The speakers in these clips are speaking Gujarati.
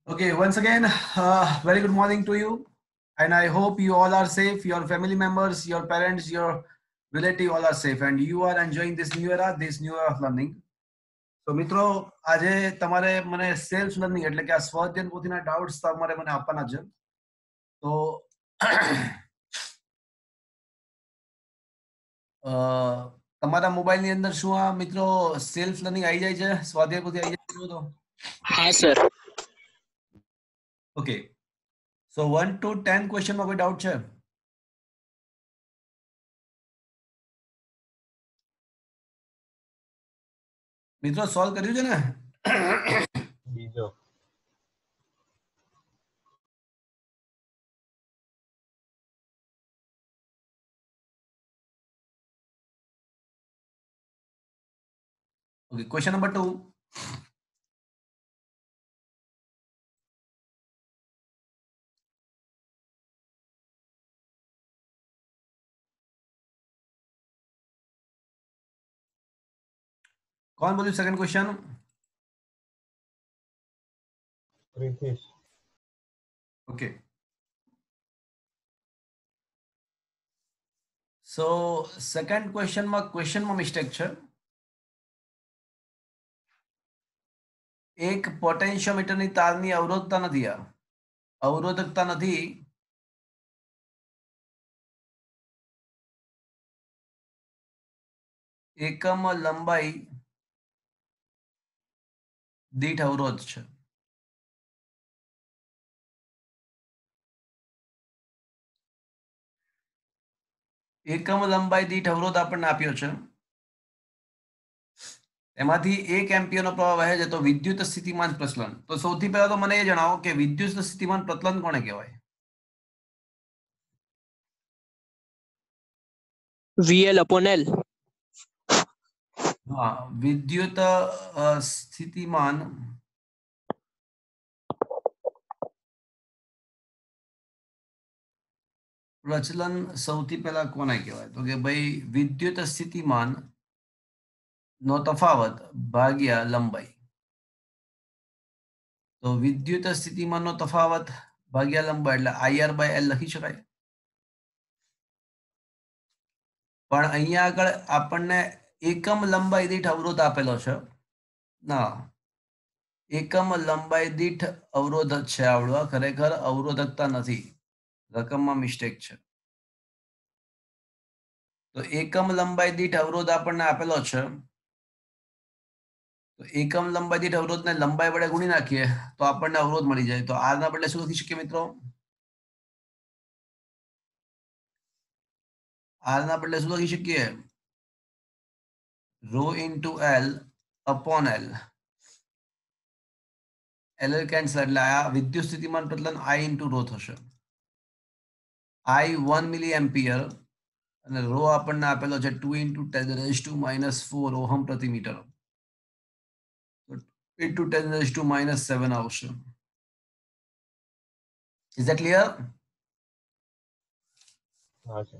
Okay, once again, very good morning to you. And I hope you all are safe, your family members, your parents, your relative all are safe and you are enjoying this new era of learning. તો મિત્રો આજે તમારે મને સેલ્ફ લર્નિંગ એટલે કે આ સ્વઅધ્યયન પોથીના ડાઉટ્સ તમારે મને આપવાના છે. તો તમારા મોબાઈલની અંદર શું આ મિત્રો સેલ્ફ લર્નિંગ આવી જાય છે, સ્વાધ્યાય પોથી આવી જાય છે? તો હા સર. ઓકે, સો 1 to 10 ક્વેશ્ચનમાં કોઈ ડાઉટ છે? મિત્રો સોલ્વ કર્યું છે ને? બીજો ઓકે, ક્વેશ્ચન નંબર 2. कौन बोलिए सेकंड क्वेश्चन? પ્રિન્સિસ ओके, सो सेकंड क्वेश्चन में मिस्टेक છે. એક પોટેન્શિયોમીટરની તારની અવરોધકતા નથી એકમ લંબાઈ દીઠ અવરોધ છે. એકમ લંબાઈ દીઠ અવરોધ આપણને આપ્યો છે. એમાંથી 1 એમ્પિયરનો પ્રવાહ વહે છે તો વિદ્યુત સ્થિતિમાન પ્રસરણ. તો સૌથી પહેલા તો મને એ જણાવો કે વિદ્યુત સ્થિતિમાન પ્રસરણ કોને કહેવાય? VL upon L. હા, વિદ્યુત સ્થિતિમાન પ્રચલન સૌથી પહેલા કોને કહેવાય? તો કે ભાઈ વિદ્યુત સ્થિતિમાન નો તફાવત ભાગ્યા લંબાઈ. તો વિદ્યુત સ્થિતિમાનનો તફાવત ભાગ્યા લંબાઈ એટલે IR/L લખી શકાય. પણ અહીંયા આગળ આપણને એકમ લંબાઈ દીઠ અવરોધ આપેલો છે. ના, એકમ લંબાઈ દીઠ અવરોધ જ છે આવડો, ખરેખર અવરોધકતા નથી, રકમમાં મિસ્ટેક છે. તો એકમ લંબાઈ દીઠ અવરોધ આપણને આપેલો છે. તો એકમ લંબાઈ દીઠ અવરોધને લંબાઈ વડે ગુણી નાખીએ તો આપણને અવરોધ મળી જાય. તો R ના બદલે શું લખી શકીએ મિત્રો? R ના બદલે શું લખી શકીએ? Rho into L upon L. L cancel એટલે આ વિદ્યુત સ્થિતિમાન પ્રચલન I ઇન્ટુ રો થશે. I 1 મિલી એમ્પિયર અને રો આપણને આપેલો છે 2 ઇન્ટુ 10⁻⁻⁴ ઓહમ પ્રતિ મીટર. ઇન્ટુ 10⁻⁻7 આવશે. Is that clear? હા છે.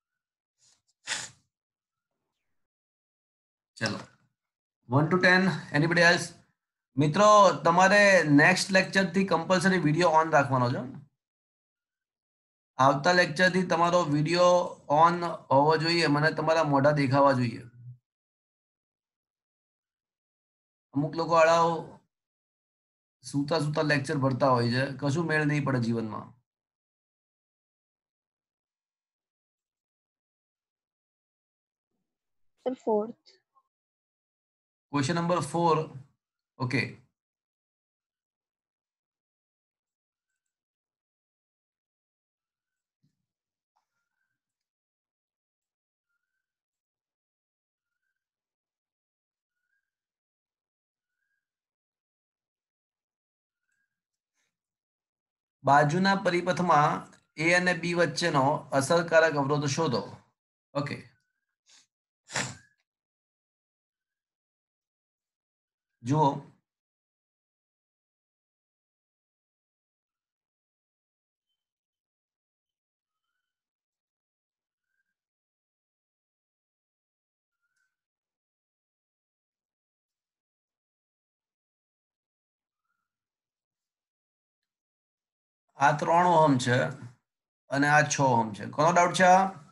ચલો 1 to 10. Anybody else? મિત્રો તમારે નેક્સ્ટ લેક્ચરથી કમ્પલસરી વિડીયો ઓન રાખવાનો છે. આવતા લેક્ચરથી તમારો વિડીયો ઓન હોવો જોઈએ, મને તમારા મોઢા દેખાવા જોઈએ. અમુક લોકો આળાઓ સૂતા સૂતા લેક્ચર ભરતા હોય છે, કશું મેળ નહીં પડે જીવનમાં. Sir, fourth. Question number 4. Okay, બાજુના પરિપથમાં A અને B વચ્ચેનો અસરકારક અવરોધ શોધો. ઓકે, જુઓ આ 3 ઓહમ છે અને આ 6 ઓહમ છે. કોનો ડાઉટ છે?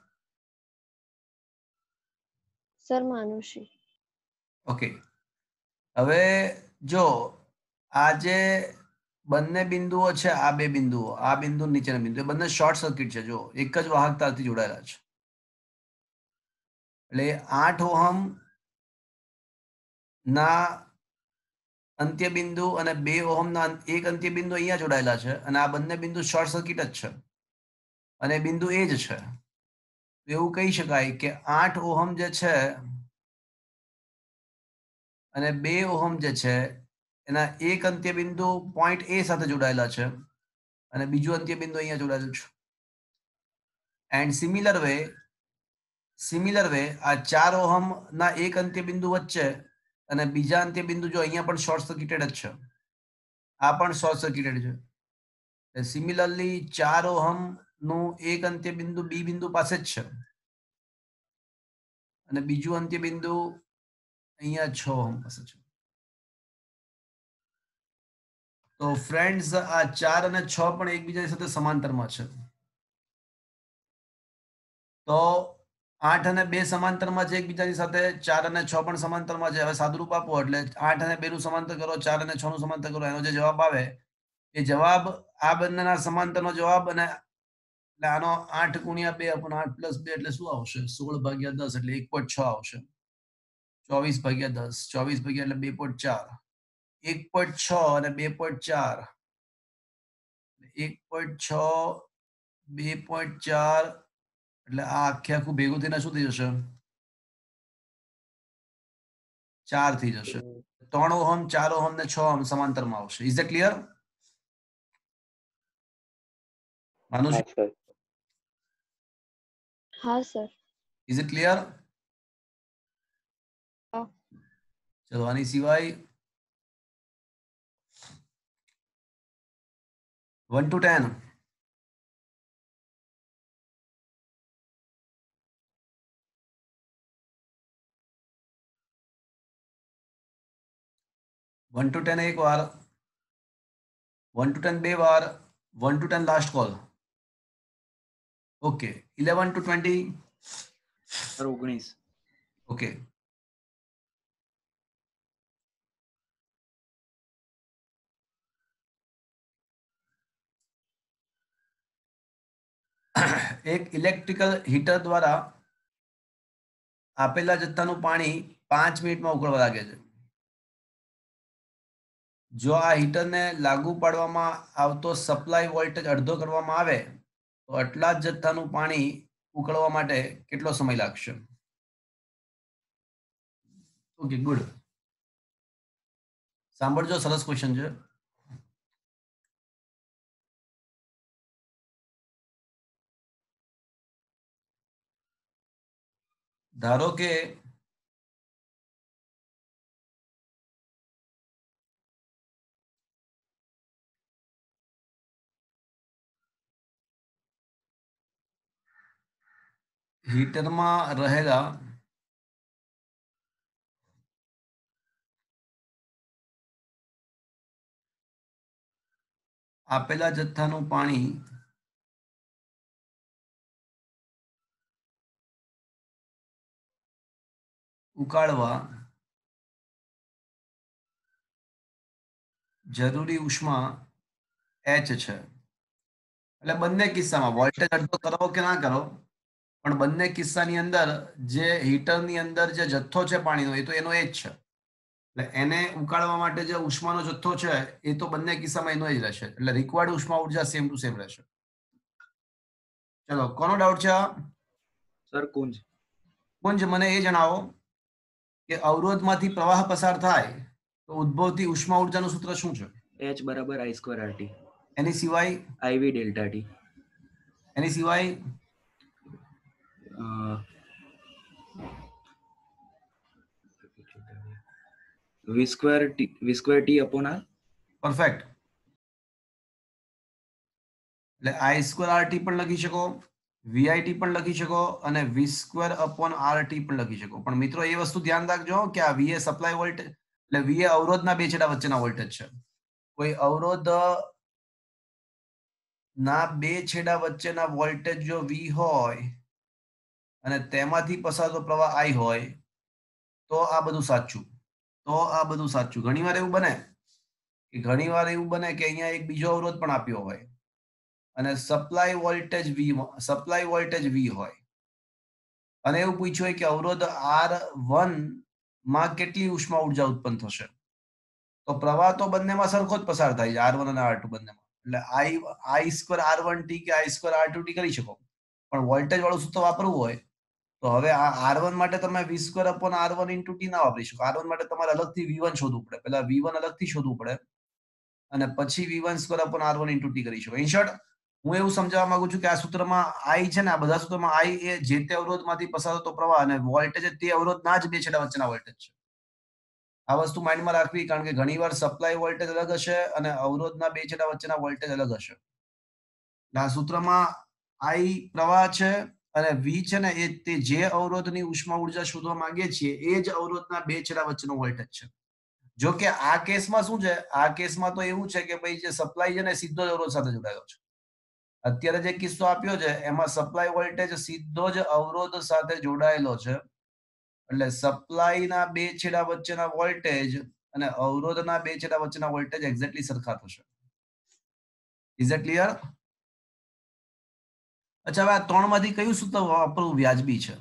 સર માનુષી. ઓકે, હવે જો આ જે બંને બિંદુઓ છે, આ બે બિંદુઓ, આ બિંદુ નીચેના બિંદુ, એ બંને શોર્ટ સર્કિટ છે. જો એક જ વાહકતાથી જોડાયેલા છે, એટલે 8 ઓહમ ના અંત્ય બિંદુ અને 2 ઓહમ ના એક અંત્ય બિંદુ અહીંયા જોડાયેલા છે, અને આ બંને બિંદુ શોર્ટ સર્કિટ જ છે, અને બિંદુ એ જ છે. એવું કહી શકાય કે 8 ઓહમ જે છે અને 2 ઓહમ જે છે એના એક અંત્ય બિંદુ પોઈન્ટ એ સાથે જોડાયેલા છે, અને બીજું અંત્ય બિંદુ અહીંયા જોડાયેલું છે. એન્ડ સિમિલર વે આ 4 ઓહમ ના એક અંત્ય બિંદુ વચ્ચે અને બીજા અંત્ય બિંદુ જો અહીંયા પણ શોર્ટ સર્કિટેડ જ છે, આ પણ શોર્ટ સર્કિટેડ છે. સિમિલરલી 4 ઓહમ નું એક અંત્ય બિંદુ બી બિંદુ પાસે જ છે, અને બીજું અંત્ય બિંદુ અહીંયા 6 ઓહમ પાસે છે. તો ફ્રેન્ડ્સ, આ 4 અને 6 પણ એકબીજાની સાથે સમાંતરમાં છે. તો 8 અને 2 સમાંતરમાં છે એકબીજાની સાથે, 4 અને 6 પણ સમાંતરમાં છે. હવે સાદુરૂપ આપો એટલે 8 અને 2 નું સમાંતર કરો, 4 અને 6 નું સમાંતર કરો, એનો જે જવાબ આવે એ જવાબ આ બંનેના સમાંતરનો જવાબ, અને એટલે આનો 8 ગુણ્યા 2 upon 8 plus 2 એટલે શું આવશે? 16 ભાગ્યા 10 એટલે 1.6 આવશે. 24 ભાગ્યા 10, 24 ભાગ્યા એટલે 2.4, 1.6 અને 2.4, 1.6 2.4 એટલે આ આખે આખું ભેગું થઈને શું થઈ જશે? 4 થઈ જશે. 3 ઓહમ, 4 ઓહમ ને 6 ઓહમ સમાંતરમાં આવશે. Is it clear? માનુષી, હા સર. હા સર. Is it clear? હા. ચલો, આની સિવાય 1 to 10. वन टू 10 एक बार, 1 to 10 બે વાર, 1 to 10 last call. Okay, 11 to 20. Sir 19. Okay, એક ઇલેક્ટ્રિકલ હીટર દ્વારા આપેલા જથ્થાનું પાણી 5 મિનિટમાં ઉકળવા લાગે છે. જો આ હીટરને લાગુ પાડવામાં આવતો સપ્લાય વોલ્ટેજ અડધો કરવામાં આવે તો આટલા જ જથ્થાનું પાણી ઉકળવા માટે કેટલો સમય લાગશે? Okay, good. સાંભળજો, સરસ ક્વેશ્ચન છે. ધારો કે હીટરમાં રહેલા આપેલા જથ્થાનું પાણી ઉકાળવા જરૂરી ઉષ્મા H છે. એટલે બંને કિસ્સામાં વોલ્ટેજ અડધો કરો કે ના કરો, પણ બંને કિસ્સાની અંદર જે હીટરની અંદર જે જથ્થો છે પાણીનો, એ તો એનો એ જ છે. એટલે એને ઉકાળવા માટે જે ઉષ્માનો જથ્થો છે એ તો બંને કિસ્સામાં એનો જ રહેશે. એટલે રિક્વાયર્ડ ઉષ્મા ઉર્જા સેમ ટુ સેમ રહેશે. ચલો, કોનો ડાઉટ છે? સર કુંજ. કુંજ, મને એ જણાવો કે અવરોધમાંથી પ્રવાહ પસાર થાય તો ઉદ્ભવતી ઉષ્મા ઉર્જાનું સૂત્ર શું છે? H બરાબર I² RT. એની સિવાય? IV delta T. એની સિવાય? V² T upon R. Perfect. એટલે I² RT પણ લખી શકો, VIT પણ લખી શકો, અને V² upon RT પણ લખી શકો. પણ મિત્રો એ વસ્તુ ધ્યાન રાખજો કે આ VA સપ્લાય વોલ્ટેજ, એટલે VA અવરોધના બે છેડા વચ્ચેના વોલ્ટેજ છે. કોઈ અવરોધ ના બે છેડા વચ્ચેના વોલ્ટેજ જો V હોય અને તેમાંથી પસાર થતો પ્રવાહ I હોય તો આ બધું સાચું. ઘણીવાર એવું બને કે અહીંયા એક બીજો અવરોધ પણ આપ્યો હોય અને સપ્લાય વોલ્ટેજ V હોય અને એવું પૂછ્યું હોય કે અવરોધ R1 માં કેટલી ઉષ્મા ઉર્જા ઉત્પન્ન થશે, તો પ્રવાહ તો બંનેમાં સરખો જ પસાર થાય છે, R1 અને R2 બંનેમાં. એટલે I² R1T કે I² R2T કરી શકો, પણ વોલ્ટેજ વાળું સૂત્ર વાપરવું હોય તો હવે આ R1 માટે તમે V²/R1 × T ના વાપરી શકો. R1 માટે તમારે અલગથી V1 શોધવું પડે. પહેલા V1 અલગથી શોધવું પડે અને પછી V1² R1 × T કરી શકો. ઇન શોર્ટ હું એવું સમજાવવા માંગુ છું કે આ સૂત્રમાં I છે ને, આ બધા સૂત્રમાં I એ જે તે અવરોધમાંથી પસાર થતો પ્રવાહ અને વોલ્ટેજ તે અવરોધના જ બે છેડા વચ્ચેના વોલ્ટેજ છે. આ વસ્તુ માઇન્ડમાં રાખવી, કારણ કે ઘણીવાર સપ્લાય વોલ્ટેજ અલગ હશે અને અવરોધના બે છેડા વચ્ચેના વોલ્ટેજ અલગ હશે. આ સૂત્રમાં I પ્રવાહ છે અને V છે ને, એ તે જે અવરોધની ઉષ્મા ઉર્જા શોધવા માંગીએ છીએ એ જ અવરોધના બે છેડા વચ્ચેનો વોલ્ટેજ છે. જો કે આ કેસમાં શું છે, આ કેસમાં તો એવું છે કે ભાઈ જે સપ્લાય છે ને સીધો જ અવરોધ સાથે જોડાયેલો છે. અત્યારે જે કિસ્સો આપ્યો છે એમાં સપ્લાય વોલ્ટેજ સીધો જ અવરોધ સાથે જોડાયેલો છે. એટલે સપ્લાયના બે છેડા વચ્ચેના વોલ્ટેજ અને અવરોધના બે છેડા વચ્ચેના વોલ્ટેજ એક્ઝેક્ટલી સરખા થશે. Is it clear? અચ્છા, હવે આ ત્રણમાંથી કયું સૂત્ર વાપરવું વ્યાજબી છે?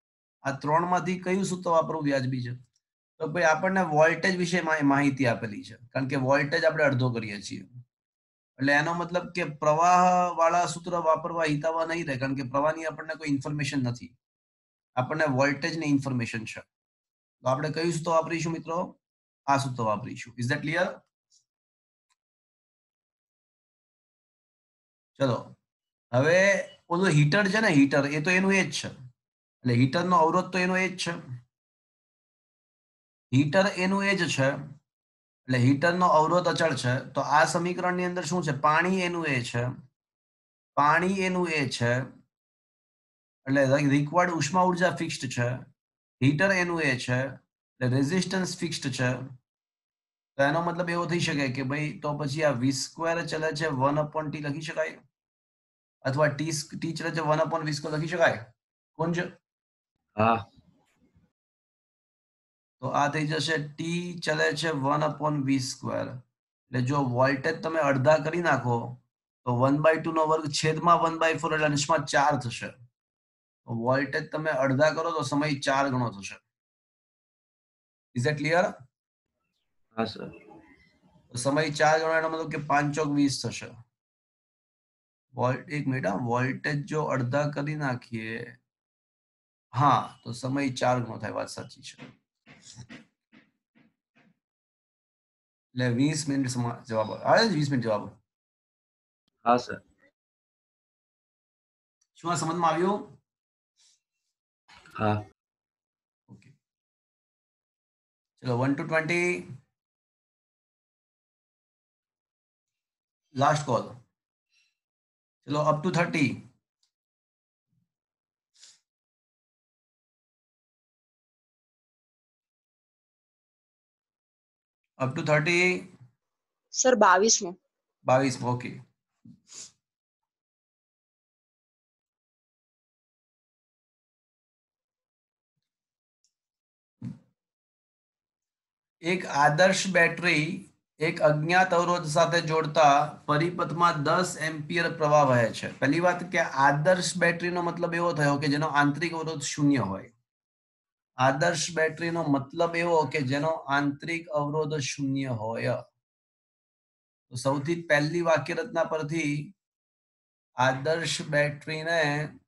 તો ભાઈ આપણને વોલ્ટેજ વિશે માહિતી આપેલી છે, કારણ કે વોલ્ટેજ આપણે અડધો કરીએ છીએ. એટલે એનો મતલબ કે પ્રવાહ વાળા સૂત્ર વાપરવા હિતાવહ નહીં રહે, કારણ કે પ્રવાહની આપણને કોઈ ઇન્ફોર્મેશન નથી, આપણને વોલ્ટેજની ઇન્ફોર્મેશન છે. તો આપણે કયું સૂત્ર વાપરીશું મિત્રો? આ સૂત્ર વાપરીશું. Is that clear? ચલો, હવે ઓલું હીટર છે ને, હીટર એ તો એનું એ જ છે. એટલે હીટરનો અવરોધ તો એનો એ જ છે. હીટર એનું એ જ છે, એટલે હીટરનો અવરોધ અચળ છે. તો આ સમીકરણની અંદર શું છે? પાણી એનું એ છે, એટલે રિક્વાયર્ડ ઉષ્મા ઉર્જા ફિક્સ્ડ છે. હીટર એનું એ છે, એટલે રેઝિસ્ટન્સ ફિક્સ્ડ છે. તો એનો મતલબ એવો થઈ શકે કે ભાઈ તો પછી આ V² ચલે છે 1/T લખી શકાય, અથવા T ચલે છે 1/V² લખી શકાય. કુંજ? હા. તો આ થઈ જશે T ચલે છે 1/V². એટલે જો વોલ્ટેજ તમે અડધા કરી નાખો તો 1/2 નો વર્ગ છેદમાં 1/4 એટલે અંશમાં 4 થશે. વોલ્ટેજ તમે અડધા કરો તો સમય 4 ગણો થશે. Is it clear? હા સર. સમય 4 ગણો એનો મતલબ કે 5 ચોક 20 થશે. એક મિનિટ, વોલ્ટેજ જો અડધા કરી નાખીએ, હા, તો સમય 4 ગણો થાય. વાત સાચી છે. એટલે 20 મિનિટ જવાબ આવે. 20 મિનિટ જવાબ. હા સર. શું આ સમજમાં આવ્યું? હા. ઓકે, ચલો 1 to 20 લાસ્ટ કોલ. ચલો up to 30. Up to 30. Sir 22મો. 22. ઓકે. એક આદર્શ બેટરી એક અજ્ઞાત અવરોધ સાથે જોડતા પરિપથમાં 10 એમ્પિયર પ્રવાહ વહે છે. પહેલી વાત કે આદર્શ બેટરીનો મતલબ એવો થયો કે જેનો આંતરિક અવરોધ 0 હોય. આદર્શ બેટરીનો મતલબ એવો કે જેનો આંતરિક અવરોધ 0 હોય. તો સૌથી પહેલી વાક્ય રચના પરથી આદર્શ બેટરીને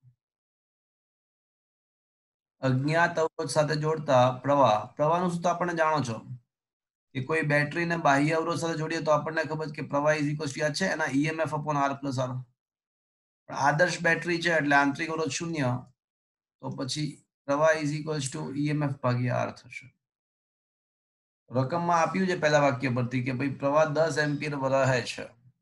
અજ્ઞાત અવરોધ સાથે જોડતા પ્રવાહનું સૂત્ર આપણને જાણો છો કે કોઈ બેટરીને બાહ્ય અવરોધ સાથે જોડીએ તો આપણને ખબર કે પ્રવાહ ઇઝ ઇક્વલ ટુ છે એના EMF upon R plus R. આદર્શ બેટરી છે એટલે આંતરિક અવરોધ 0, તો પછી પ્રવાહ ઇઝ ઇક્વલ ટુ EMF ભાગ્યા R થશે. રકમમાં આપ્યું છે પહેલા વાક્ય પરથી કે ભાઈ પ્રવાહ 10 એમ્પિયર વહે છે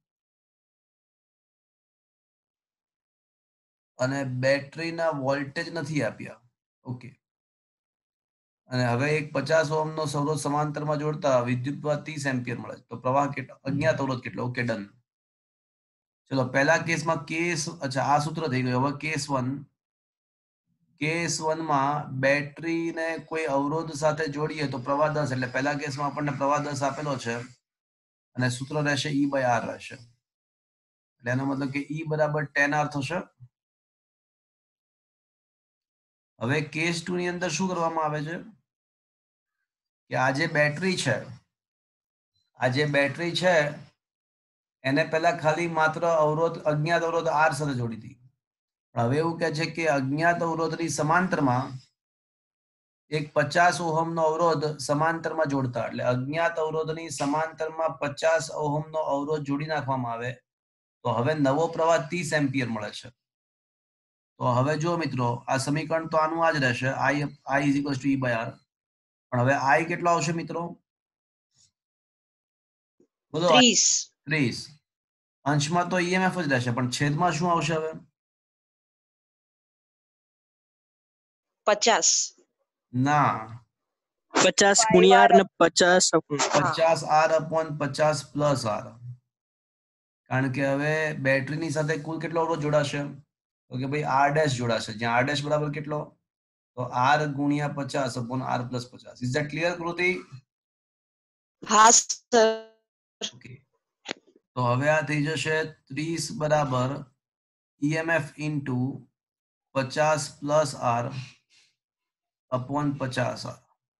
અને બેટરીના વોલ્ટેજ નથી આપ્યા. ઓકે. અને હવે એક 50 ઓહ્મનો અવરોધ સમાંતરમાં જોડતા વિદ્યુત પ્રવાહ 30 એમ્પિયર મળે છે. તો પ્રવાહ કેટલો? અજ્ઞાત અવરોધ કેટલો? Okay, done. ચલો પહેલા કેસમાં કેસ અચ્છા આ સૂત્ર થઈ ગયું. હવે કેસ 1 માં બેટરીને કોઈ અવરોધ સાથે જોડીએ તો પ્રવાહ 10 એટલે પહેલા કેસમાં આપણને પ્રવાહ 10 આપેલો છે અને સૂત્ર રહેશે E/R રહેશે. એટલે એનો મતલબ કે E બરાબર 10R થશે. હવે કેસ 2 ની અંદર શું કરવામાં આવે છે કે આ જે બેટરી છે એને પહેલા ખાલી માત્ર અજ્ઞાત અવરોધ R સાથે જોડી હતી. હવે એવું કહે છે કે અજ્ઞાત અવરોધની સમાંતરમાં એક 50 ઓહમનો અવરોધ સમાંતરમાં જોડતા, એટલે અજ્ઞાત અવરોધની સમાંતરમાં 50 ઓહમનો અવરોધ જોડી નાખવામાં આવે તો હવે નવો પ્રવાહ 30 એમ્પિયર મળે છે. તો હવે જો મિત્રો આ સમીકરણ તો આનું આ જ રહેશે, I = E/R. પણ હવે I કેટલો આવશે મિત્રો? બોલો. 30. 30. અંશમાં તો EMF જ રહેશે પણ છેદમાં શું આવશે હવે? 50. ના, 50 ગુણ્યા R ને 50 50R/50 પ્લસ R. કારણ કે હવે બેટરીની સાથે કુલ કેટલો અવરોધ જોડાશે? તો કે ભાઈ R' જોડાશે, જ્યાં R' બરાબર કેટલો? તો R ગુણ્યા 50/R+50. Is that clear Kruti? હા સર. ઓકે. તો હવે આ થઈ જશે 30 બરાબર EMF into 50 plus R upon 50R.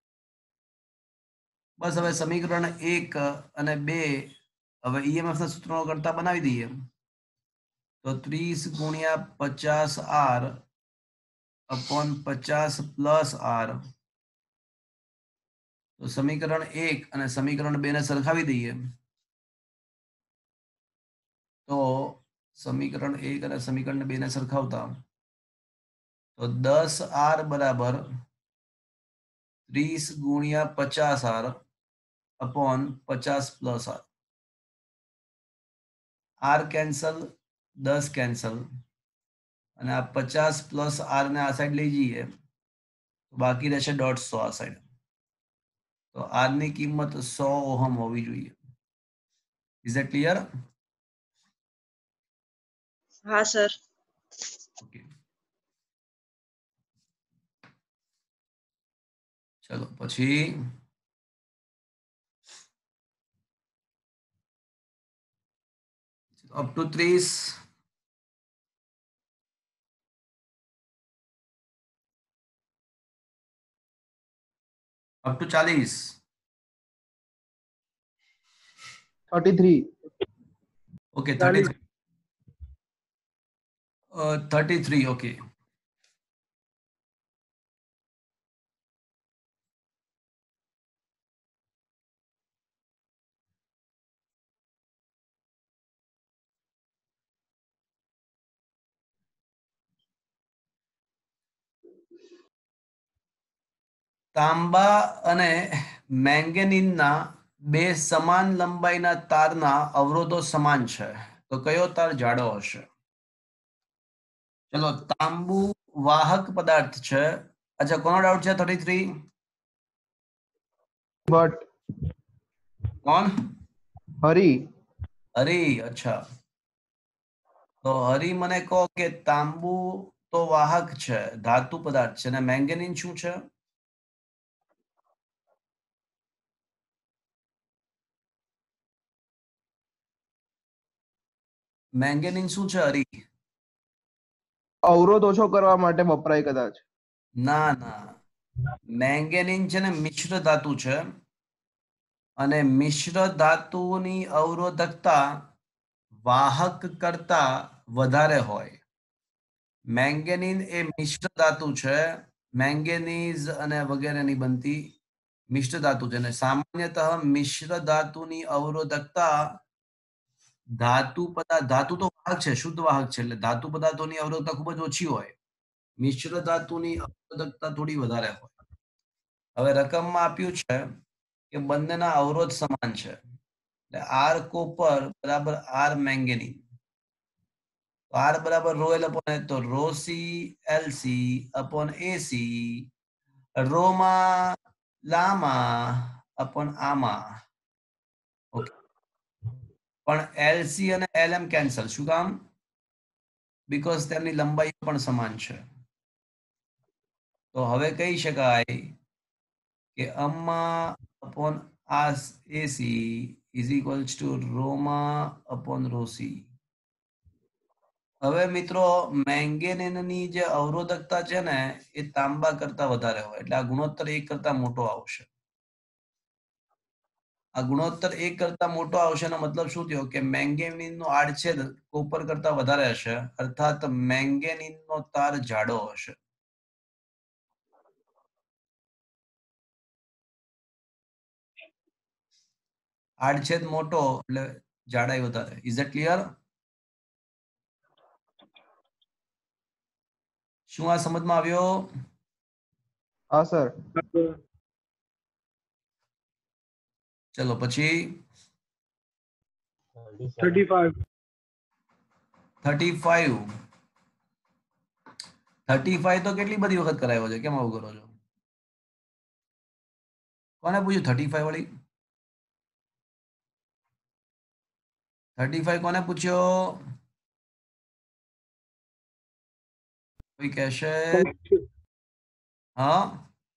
બસ હવે સમીકરણ 1 અને 2 હવે EMF ના સૂત્રો કરતા બનાવી દઈએ. તો 30 ગુણ્યા 50R અપોન 50 પ્લસ R. તો સમીકરણ 1 અને સમીકરણ 2 ને સરખાવી દઈએ તો સમીકરણ 1 અને સમીકરણ 2 ને સરખાવતા તો 10R બરાબર 30 ગુણ્યા 50R upon 50 plus R. R cancel, 10 cancel અને આ 50 પ્લસ R ને આ સાઈડ લઈ જઈએ તો બાકી રહેશે 150 આ સાઈડ. તો R ની કિંમત 100 ઓહમ હોવી જોઈએ. Is that clear? હા સર. ઓકે. ચલો પછી up to 30 up to 40 33. Okay 33 33 okay. તાંબા અને મેંગેનીનના બે સમાન લંબાઈના તારના અવરોધો સમાન છે તો કયો તાર જાડો હશે? ચલો તાંબુ વાહક પદાર્થ છે. અચ્છા કોનો ડાઉટ છે? 33 But કોણ? હરી. હરી. અચ્છા તો હરી મને કહો કે તાંબુ તો વાહક છે, ધાતુ પદાર્થ છે, અને મેંગેનીન શું છે? મેંગેનીન શું છે હરી? અવરોધ ઓછો કરવા માટે વપરાય કદાચ. ના ના, મેંગેનીન છે ને મિશ્ર ધાતુ છે અને મિશ્ર ધાતુની અવરોધકતા વાહક કરતા વધારે હોય. મેંગેનીન એ મિશ્ર ધાતુ છે, મેંગેનીઝ અને વગેરેની બનતી મિશ્ર ધાતુ છે અને સામાન્યતઃ મિશ્ર ધાતુની અવરોધકતા ધાતુ તો વાહક છે, શુદ્ધ વાહક છે, એટલે ધાતુ પદાર્થોની અવરોધકતા ખૂબ જ ઓછી હોય. મિશ્ર ધાતુની અવરોધકતા થોડી વધારે હોય. હવે રકમમાં આપ્યું છે કે બંનેના અવરોધ સમાન છે, એટલે R કોપર બરાબર R મેંગેનીન. R બરાબર રો L અપોન H, તો rho C LC upon AC, રોમાં લામાં અપોન આમાં. ઓકે પણ એલસી અને એલએમ કેન્સલ. શું કામ? બીકોઝ તેમની લંબાઈ પણ સમાન છે. તો હવે કહી શકાય કે અમ્મા અપોન આસ એસી ઇઝ ઇક્વલ્સ ટુ રોમા અપોન રોસી. હવે મિત્રો મેંગેનીનની જે અવરોધકતા છે ને એ તાંબા કરતા વધારે હોય એટલે આ ગુણોત્તર 1 કરતા મોટો આવશે. આ ગુણોત્તર 1 કરતા મોટો આવશે એનો મતલબ શું થયો કે મેંગેનીનનો આડછેદ કોપર કરતા વધારે હશે અર્થાત મેંગેનીનનો તાર જાડો હશે. આડછેદ મોટો એટલે જાડાઈ વધારે. Is it clear? શું આ સમજમાં આવ્યો? હા સર. ચલો પછી 35. 35 તો કેટલી બધી વખત કરાયો છે? કેમ આવું કરો છો? કોને પૂછ્યું 35 વાળી? 35 કોને પૂછ્યો? કોઈ કહેશે? હા,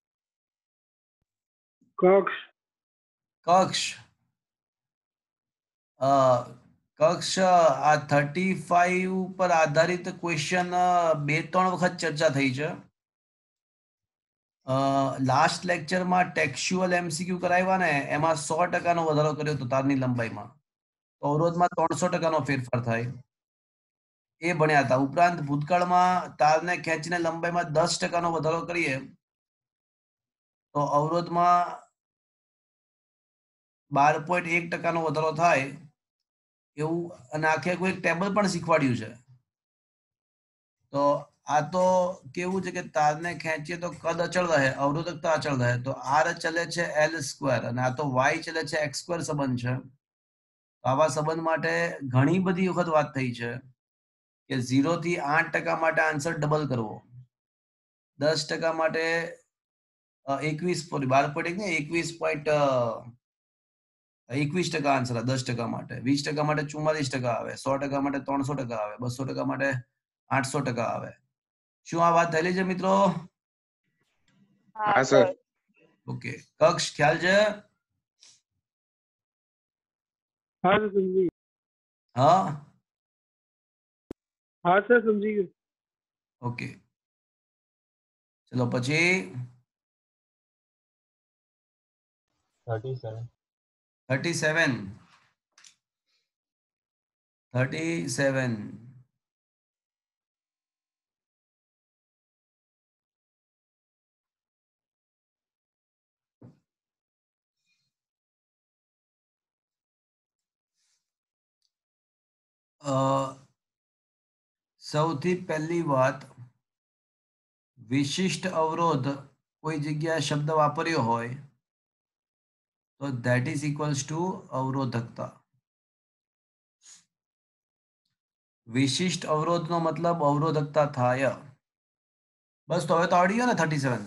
કક્ષ. કક્ષ આ 35 પર આધારિત ક્વેશ્ચન 2-3 વખત ચર્ચા થઈ છે. લાસ્ટ લેક્ચરમાં ટેક્સ્ચ્યુઅલ એમસીક્યુ કરાવ્યા ને એમાં 100% નો વધારો કર્યો હતો તારની લંબાઈમાં. તો અવરોધમાં 300% નો ફેરફાર થાય એ ભણ્યા હતા. ઉપરાંત ભૂતકાળમાં તારને ખેંચીને લંબાઈમાં 10% નો વધારો કરીએ તો અવરોધમાં 12.1% નો વધારો થાય એવું અને આખે કોઈ ટેબલ પણ શીખવાડ્યું છે. તો આ તો કેવું છે કે તારને ખેંચીએ તો કદ અચળ રહે, અવરોધકતા અચળ રહે. તો આર ચલે છે L² અને આ તો y ચલે છે x² સંબંધ છે. આવા સંબંધ માટે ઘણી બધી વખત વાત થઈ છે કે 0 થી 8% માટે આન્સર ડબલ કરવો, 10% માટે 21% આન્સર 10% માટે, 20% માટે 44% આવે, 100% માટે 300% આવે, 200% માટે 800% આવે. શું આ વાત થયેલી છે મિત્રો? હા સર. ઓકે, કક્ષ ખ્યાલ છે? હા સર સમજી ગયો. હા, હા સર સમજી ગયો. ઓકે. ચલો પછી 37. 37. સૌથી પહેલી વાત, વિશિષ્ટ અવરોધ કોઈ જગ્યાએ શબ્દ વાપર્યો હોય તો ધેટ ઇઝ ઇક્વલ્સ ટુ અવરોધકતા. વિશિષ્ટ અવરોધનો મતલબ અવરોધકતા થાય. બસ તો હવે તો આવડી ગયો ને 37?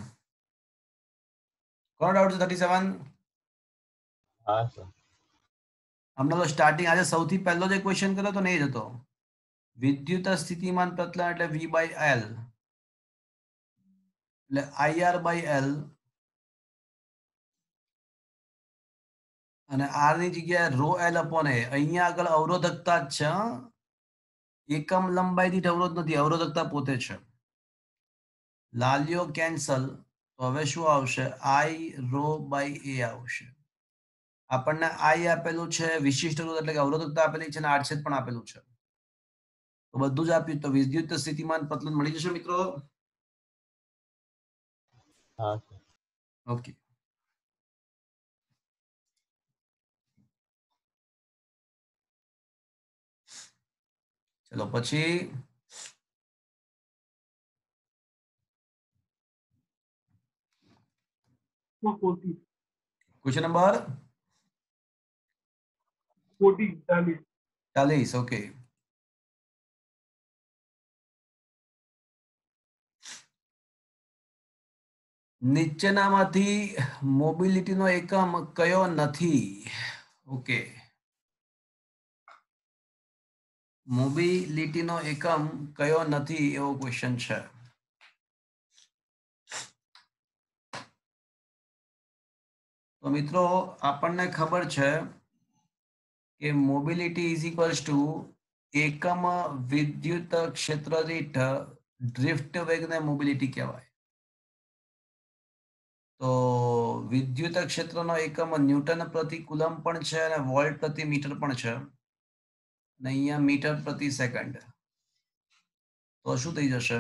કોનો ડાઉટ છે 37? હા સર. હમણાં તો સ્ટાર્ટિંગ આજે સૌથી પહેલો જે ક્વેશ્ચન કર્યો તો ને એ જ હતો. વિદ્યુત સ્થિતિમાન પ્રતલન એટલે V/L એટલે IR/L અને R ની જગ્યાએ ρL/A. અહીંયા આગળ અવરોધકતા જ છે. એકમ લંબાઈ દીઠ અવરોધ નથી, અવરોધકતા પોતે છે. લાલીઓ કેન્સલ. તો હવે શું આવશે? I/ρ/A આવશે. આપણને I આપેલું છે, વિશિષ્ટ અવરોધ એટલે કે અવરોધકતા આપેલી છે અને આડછેદ પણ આપેલું છે. તો બધું જ આપ્યું તો વિદ્યુત સ્થિતિમાન પ્રતલન મળી જશે મિત્રો. હા સર. ઓકે. ચલો પછી ક્વેશ્ચન નંબર 40. ઓકે. નીચેનામાંથી મોબિલિટીનો એકમ કયો નથી? ઓકે. મોબિલિટીનો એકમ કયો નથી એવો ક્વેશ્ચન છે. તો મિત્રો આપણને ખબર છે કે મોબિલિટી ઇઝ ઇક્વલ્સ ટુ એકમ વિદ્યુત ક્ષેત્ર દીઠ ડ્રિફ્ટ વેગને મોબિલિટી કહેવાય. તો વિદ્યુત ક્ષેત્રનો એકમ ન્યૂટન પ્રતિ કુલમ પણ છે અને વોલ્ટ પ્રતિ મીટર પણ છે અને અહીંયા મીટર પ્રતિ સેકન્ડ. તો શું થઈ જશે?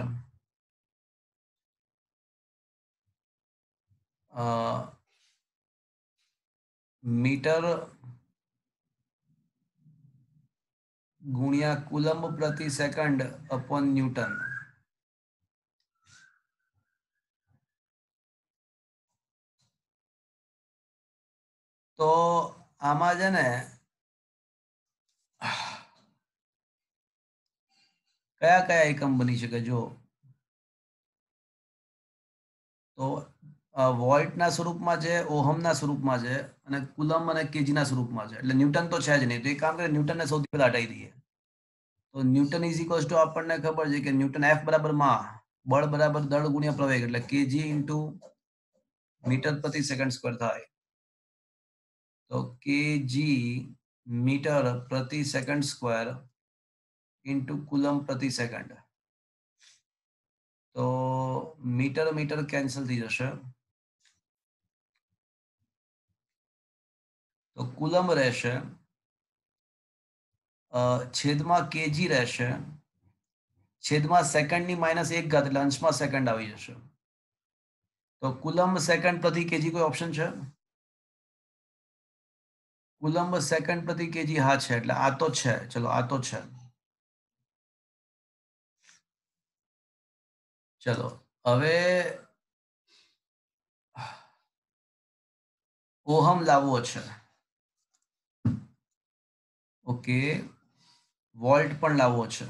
મીટર ગુણ્યા કુલમ્બ પ્રતિ સેકન્ડ અપોન ન્યૂટન. તો આમાં છે ને કયા કયા એકમ બની શકે? જો તો વોલ્ટના સ્વરૂપમાં છે, ઓહમના સ્વરૂપમાં છે અને કુલમ અને કેજીના સ્વરૂપમાં છે. એટલે ન્યૂટન તો છે જ નહીં. તો એક કામ કરીએ, ન્યૂટનને સૌથી પહેલા હટાવી દઈએ. તો ન્યૂટન ઇઝ ઇક્વલ્સ ટુ આપણને ખબર છે કે ન્યૂટન એફ બરાબર માં બળ બરાબર દળ ગુણ્યા પ્રવેગ એટલે કેજી ઇન્ટુ મીટર પ્રતિ સેકન્ડ સ્ક્વેર થાય. તો કેજી મીટર પ્રતિ સેકન્ડ સ્ક્વેર ઇન્ટુ કુલમ પ્રતિ સેકન્ડ. તો મીટર મીટર કેન્સલ થઈ જશે. તો કુલમ રહેશે, છેદમાં કેજી રહેશે, છેદમાં સેકન્ડની -1 ઘાત એટલે અંશમાં સેકન્ડ આવી જશે. તો કુલમ સેકન્ડ પ્રતિ કેજી કોઈ ઓપ્શન છે? કુલમ સેકન્ડ પ્રતિ કેજી હા છે, એટલે આ તો છે. ચલો આ તો છે. ચલો હવે ઓહમ લાવવો છે. ઓકે, વોલ્ટ પણ લાવવો છે.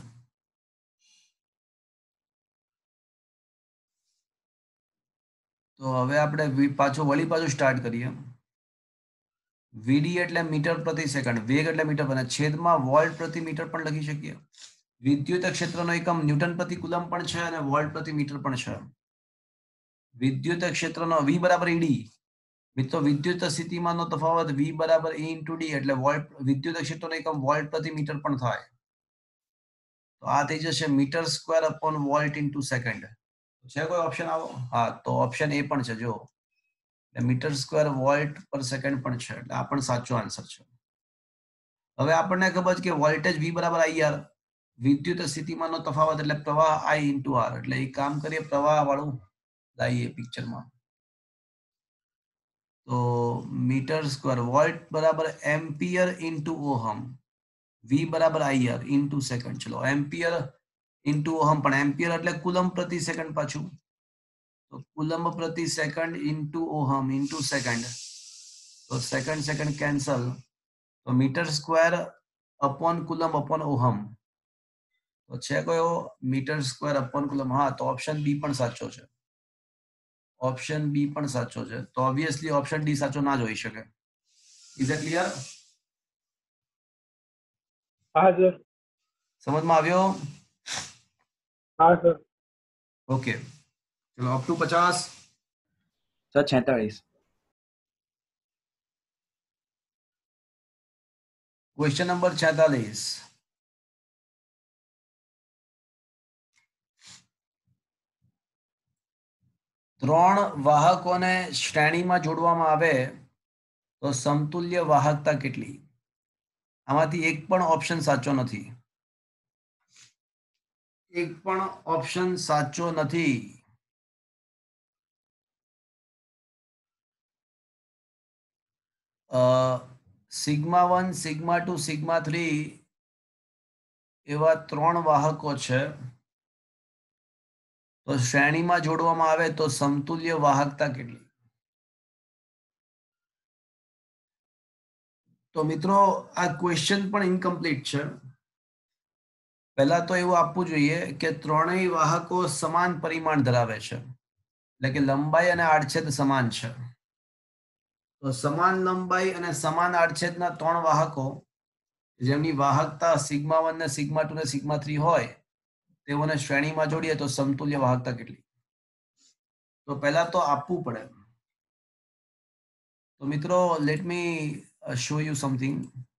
તો હવે આપણે પાછું સ્ટાર્ટ કરીએ. વીડી એટલે મીટર પ્રતિ સેકન્ડ, વેગ એટલે મીટર અને છેદમાં વોલ્ટ પ્રતિ મીટર પણ લખી શકીએ. વિદ્યુત ક્ષેત્રનો એકમ ન્યૂટન પ્રતિ કુલમ પણ છે અને વોલ્ટ પ્રતિ મીટર પણ છે. વિદ્યુત ક્ષેત્રનો V બરાબર ઈડી. મિત્રો વિદ્યુત સ્થિતિમાનનો તફાવત V બરાબર E ઇન્ટુ ડી એટલે વોલ્ટ વિદ્યુત ક્ષેત્રનો એકમ વોલ્ટ પ્રતિ મીટર પણ થાય. તો આ થઈ જશે meter square upon volt into second. છે કોઈ ઓપ્શન આવો? હા, તો ઓપ્શન એ પણ છે. જો મીટર સ્ક્વેર વોલ્ટ પર સેકન્ડ પણ છે, એટલે આ પણ સાચો આન્સર છે. હવે આપણને ખબર છે કે વોલ્ટેજ V બરાબર IR, વિદ્યુત સ્થિતિમાનનો તફાવત એટલે પ્રવાહ I ઇન્ટુ R. એટલે એક કામ કરીએ, પ્રવાહ વાળું લાવીએ પિક્ચરમાં. તો મીટર સ્ક્વેર વોલ્ટ બરાબર એમ્પિયર ઇન્ટુ ઓહમ, V બરાબર IR ઇન્ટુ સેકન્ડ. ચલો એમ્પિયર ઇન્ટુ ઓહમ, પણ એમ્પિયર એટલે કુલમ પ્રતિ સેકન્ડ પાછું. તો કુલમ પ્રતિ second into ohm into second. તો સેકન્ડ સેકન્ડ કેન્સલ. તો meter square upon coulomb upon ohm. તો છે કયો? Meter square upon coulomb. હા, તો ઓપ્શન બી પણ સાચો છે. ઓપ્શન બી પણ સાચો છે. તો ઓબ્વિયસલી ઓપ્શન ડી સાચો ના જ હોઈ શકે. Is it clear? હા સર. સમજમાં આવ્યો? હા સર. ઓકે, ચલો up to 50. Sir 46. Question number 46. ત્રણ વાહકોને શ્રેણીમાં જોડવામાં આવે તો સમતુલ્ય વાહકતા કેટલી? આમાંથી એક પણ ઓપ્શન સાચો નથી. એક પણ ઓપ્શન સાચો નથી. સિગ્મા 1, સિગ્મા 2, સિગ્મા 3 એવા ત્રણ વાહકો છે. તો શ્રેણીમાં જોડવામાં આવે તો સમતુલ્ય વાહકતા કેટલી? તો મિત્રો આ ક્વેશ્ચન પણ ઇનકમ્પ્લીટ છે. પહેલા તો એવું આપવું જોઈએ કે ત્રણેય વાહકો સમાન પરિમાણ ધરાવે છે, એટલે કે લંબાઈ અને આડછેદ સમાન છે. તો સમાન લંબાઈ અને સમાન આડછેદના ત્રણ વાહકો જેમની વાહકતા સિગ્મા 1 ને સિગ્મા 2 ને સિગ્મા 3 હોય તેઓને શ્રેણીમાં જોડીએ તો સમતુલ્ય વાહકતા કેટલી? તો પહેલા તો આપવું પડે. તો મિત્રો let me show you something.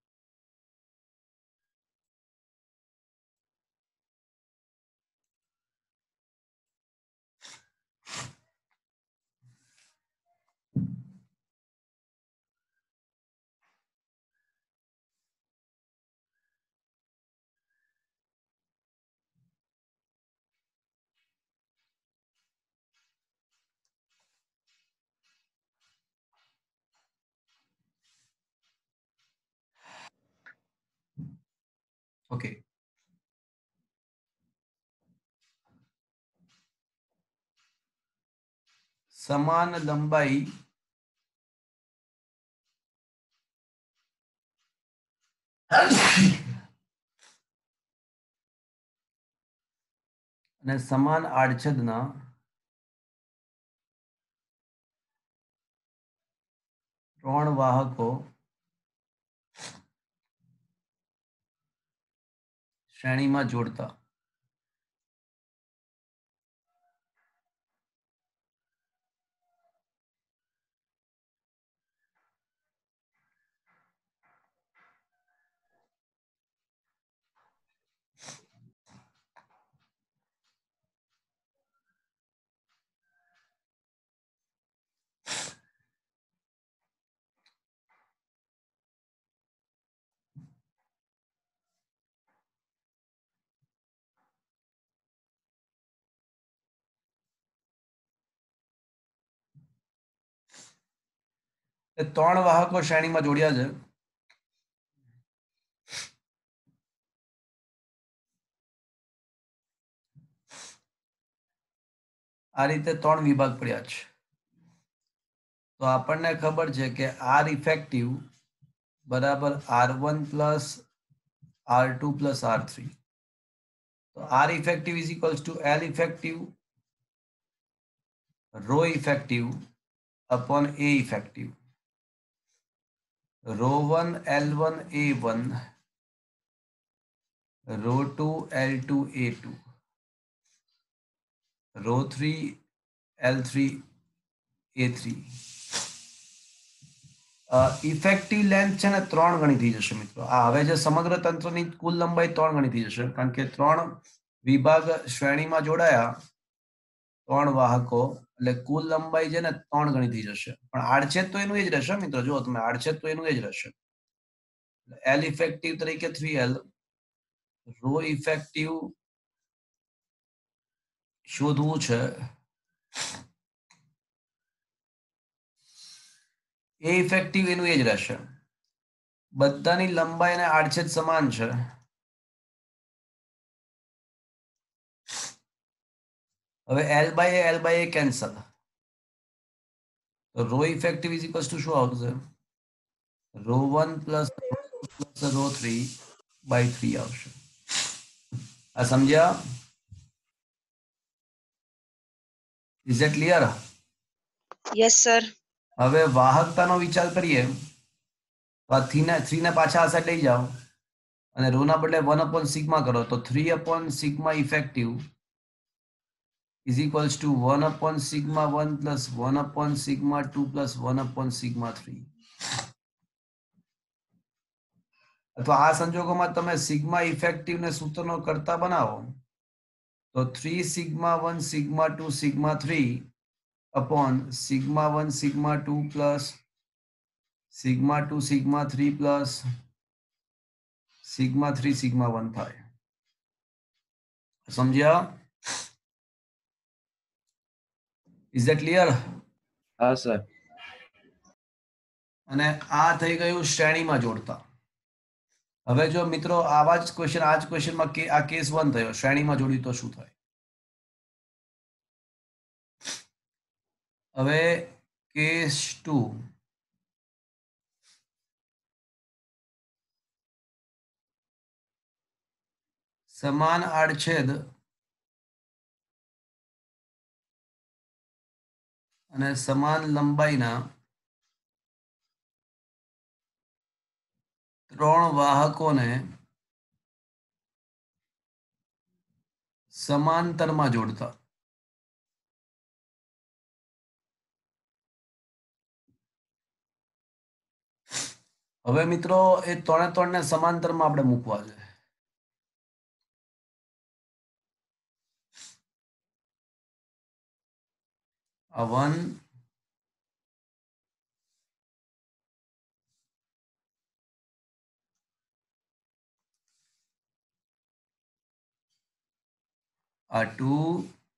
Okay, સમાન લંબાઈ અને સમાન આડછેદના ત્રણ વાહકો શ્રેણીમાં જોડતા એ ત્રણ વાહકો શ્રેણીમાં જોડ્યા છે. આ રીતે ત્રણ વિભાગ પડ્યા છે. તો આપણને ખબર છે કે આર ઇફેક્ટિવ બરાબર R1 plus R2 plus R3. તો R effective is equals to L effective rho effective upon A effective. Rho 1 L1 A1, Rho 2 L2 A2, Rho 3 L3 A3. Effective length છે ને 3 ગણી થઈ જશે મિત્રો. આ હવે જે સમગ્ર તંત્રની કુલ લંબાઈ 3 ગણી થઈ જશે કારણ કે 3 વિભાગ શ્રેણીમાં જોડાયા 3 વાહકો એટલે કુલ લંબાઈ છે ને 3 ગણી થઈ જશે. પણ આડછેદ તો એનું એ જ રહેશે મિત્રો. જો તમે આડછેદ તો એનું એ જ રહેશે. એલ ઇફેક્ટિવ તરીકે 3L, રો ઇફેક્ટિવ શોધવું છે. એ ઇફેક્ટિવ એનું એ જ રહેશે. બધાની લંબાઈ અને આડછેદ સમાન છે. હવે L by A કેન્સલ. તો rho effective is equals to શું આવશે? રો 1 પ્લસ રો 3 બાય 3 આવશે. આ સમજ્યા? Is it clear? Yes, sir. હવે વાહકતાનો વિચાર કરીએ તો આ 3 ને પાછા આ સાઈડ લઈ જાઓ અને રો ના બદલે 1 upon સિગ્મા કરો તો 3 upon sigma effective is equals to 1 upon sigma 1 plus 1 upon sigma 2 plus 1 upon sigma 3. અથવા આ સંજોગોમાં તમે સિગ્મા ઇફેક્ટિવ ને સૂત્રનો કરતા બનાવો તો 3 sigma 1 sigma 2 sigma 3 upon sigma 1 sigma 2 plus sigma 2 sigma 3 plus sigma 3 sigma 1 થાય. સમજ્યા? Is that clear? હા સર. અને આ થઈ ગયું શ્રેણીમાં જોડતા. હવે જો મિત્રો આવા જ ક્વેશ્ચન આ જ ક્વેશ્ચનમાં આ કેસ 1 થયો શ્રેણીમાં જોડ્યું તો શું થાય? હવે કેસ 2 સમાન આડછેદ અને સમાન લંબાઈના ત્રણ વાહકોને સમાંતરમાં જોડતા. હવે મિત્રો એ ત્રણે ને સમાંતરમાં આપણે મૂકવા છે. આ 1 આ 2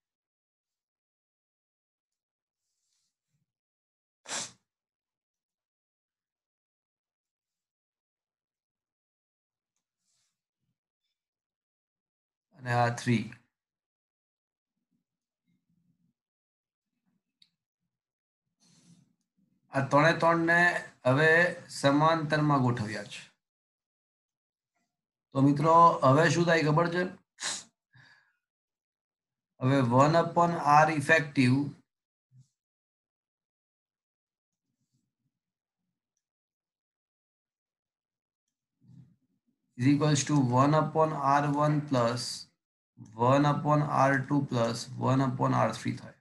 અને આ 3. આ ત્રણે હવે સમાંતરમાં ગોઠવ્યા છે. તો મિત્રો હવે શું થાય ખબર છે? હવે 1/r effective is equals to 1/r1 plus 1/r2 plus 1/r3 થાય.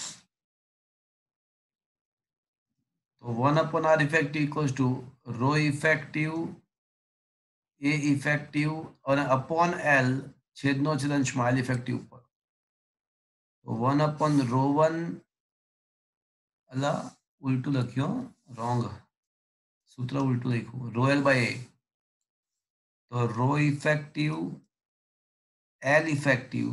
તો 1/r effective equals to rho effective a effective અને upon L છેદનો છેદંશમાં L effective ઉપર. તો 1/ρ1 અલા ઉલટું લખ્યો, રોંગ સૂત્ર ઉલટું લખ્યું. ρl by a. તો rho effective L effective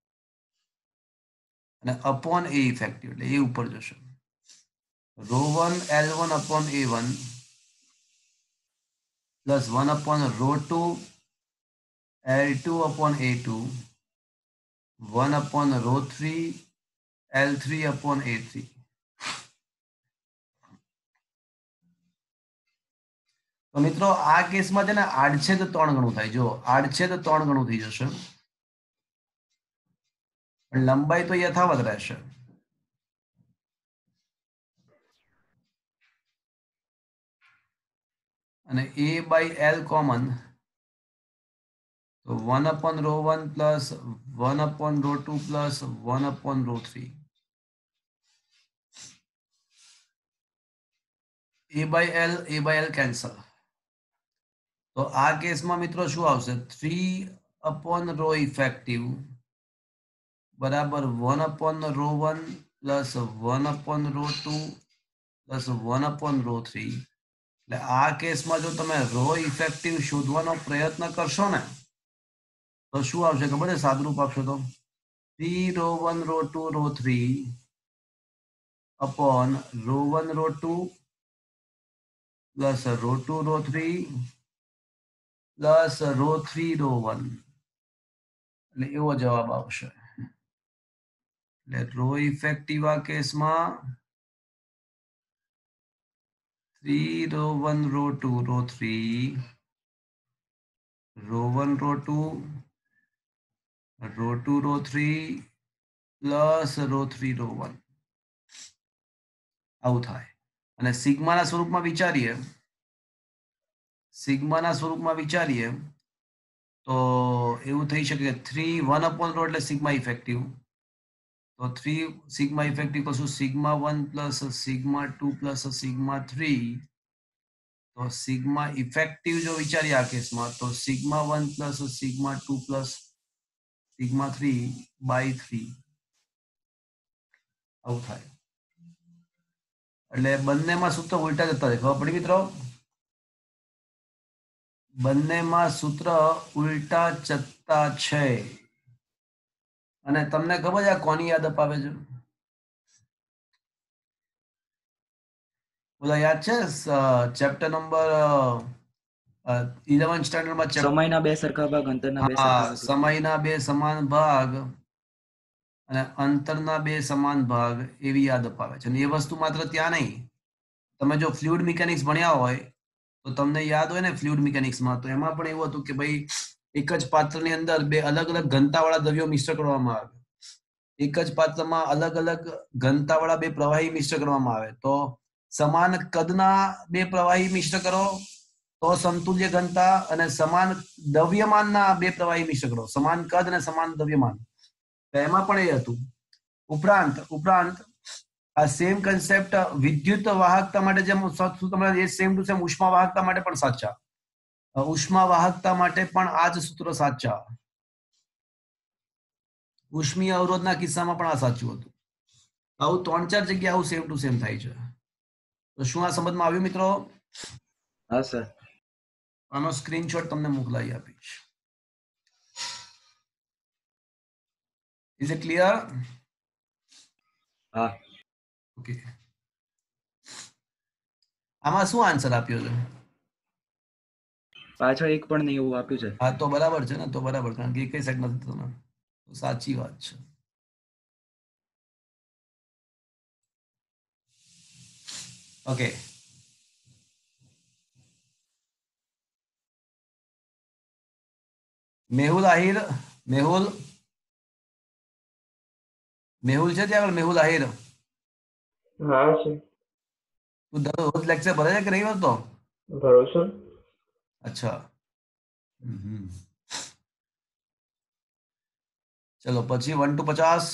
અને upon a effective એટલે એ ઉપર જશે. ρ1 L1 upon A1 plus 1/ρ2 L2 upon A2 1/ρ3 L3 upon A3. તો મિત્રો આ કેસમાં છે ને આડછેદ 3 ગણું થાય. જો આડછેદ 3 ગણું થઈ જશે પણ લંબાઈ તો યથાવત રહેશે. અને a by L કોમન, તો 1/ρ1 plus 1/ρ2 plus 1/ρ3. a by L cancel. તો આ કેસમાં મિત્રો શું આવશે? 3/ρ ઇફેક્ટિવ બરાબર 1/ρ1 plus 1/ρ2 plus 1/ρ3. એટલે આ કેસમાં જો તમે રો ઇફેક્ટિવ શોધવાનો પ્રયત્ન કરશો ને તો શું આવશે ખબર છે? સાદુરૂપ આપશો તો 3ρ1 ρ2 ρ3 upon ρ1 ρ2 plus ρ2 ρ3 plus ρ3 ρ1. એટલે એવો જવાબ આવશે. એટલે રો ઇફેક્ટિવ આ કેસમાં 3ρ1 ρ2 ρ3 ρ1 ρ2 ρ2 ρ3 પ્લસ ρ3 ρ1 આવું થાય. અને સિગ્માના સ્વરૂપમાં વિચારીએ તો એવું થઈ શકે કે 1/ρ એટલે સિગ્મા ઇફેક્ટિવ. તો 3 સિગ્મા ઇફેક્ટિવ કશું σ1 પ્લસ σ2 પ્લસ σ3. તો સિગ્મા ઇફેક્ટિવ જો વિચારીએ આ કેસમાં તો σ1 પ્લસ σ2 પ્લસ σ3 બાય 3 આવું થાય. એટલે બંનેમાં સૂત્ર ઉલટા જતા હોય. ખબર પડી મિત્રો? બંનેમાં સૂત્ર ઉલટા જતા છે. અને તમને ખબર છે આ કોની યાદ અપાવે છે? બોલા યાદ છે? ચેપ્ટર નંબર 11 સ્ટાન્ડર્ડમાં સમયના બે સરખા ભાગ અંતરના બે સરખા ભાગ. સમયના બે સમાન ભાગ અને અંતરના બે સમાન ભાગ એવી યાદ અપાવે છે. અને એ વસ્તુ માત્ર ત્યાં નહીં, તમે જો ફ્લુઇડ મિકેનિક્સ ભણ્યા હોય તો તમને યાદ હોય ને ફ્લુઇડ મિકેનિક્સમાં તો એમાં પણ એવું હતું કે ભાઈ એક જ પાત્રની અંદર બે અલગ અલગ ઘનતાવાળા દ્રવ્યો મિશ્ર કરવામાં આવે. એક જ પાત્રમાં અલગ અલગ ઘનતાવાળા બે પ્રવાહી મિશ્ર કરવામાં આવે. તો સમાન કદના બે પ્રવાહી મિશ્ર કરો તો સમતુલ્ય ઘનતા અને સમાન દ્રવ્યમાનના બે પ્રવાહી મિશ્રણો, સમાન કદ અને સમાન દ્રવ્યમાન, તો એમાં પણ એ હતું. ઉપરાંત આ સેમ કન્સેપ્ટ વિદ્યુત વાહકતા માટે જેમ શું તમારે એ સેમ ટુ સેમ ઉષ્મા વાહકતા માટે પણ સાચા. ઉષ્મા વાહકતા માટે પણ આ જ સૂત્ર સાચા. ઉષ્મીય અવરોધના કિસ્સામાં પણ આ સાચું હતું. આવું 3-4 જગ્યાએ આવું સેમ ટુ સેમ થાય છે. તો શું આ સમજમાં આવ્યું મિત્રો? હા સર. આનો સ્ક્રીનશોટ તમને મોકલાવી આપીશ. Is it clear? હા. ઓકે. આમાં શું આન્સર આપ્યો છે? પાછળ એક પણ નહીં એવું આપ્યું છે. હા તો બરાબર છે ને, તો બરાબર, કારણ કે એકઈ સેટ નથી થતો. તો સાચી વાત છે. ઓકે. મેહુલ આહિર, મેહુલ છે ત્યાં આગળ? મેહુલ આહિર, હા છે. તું દરરોજ લેક્ચર ભરે છે કે નહીં ભરતો? ભરોસો. અચ્છા. ચલો પછી 1 to 50.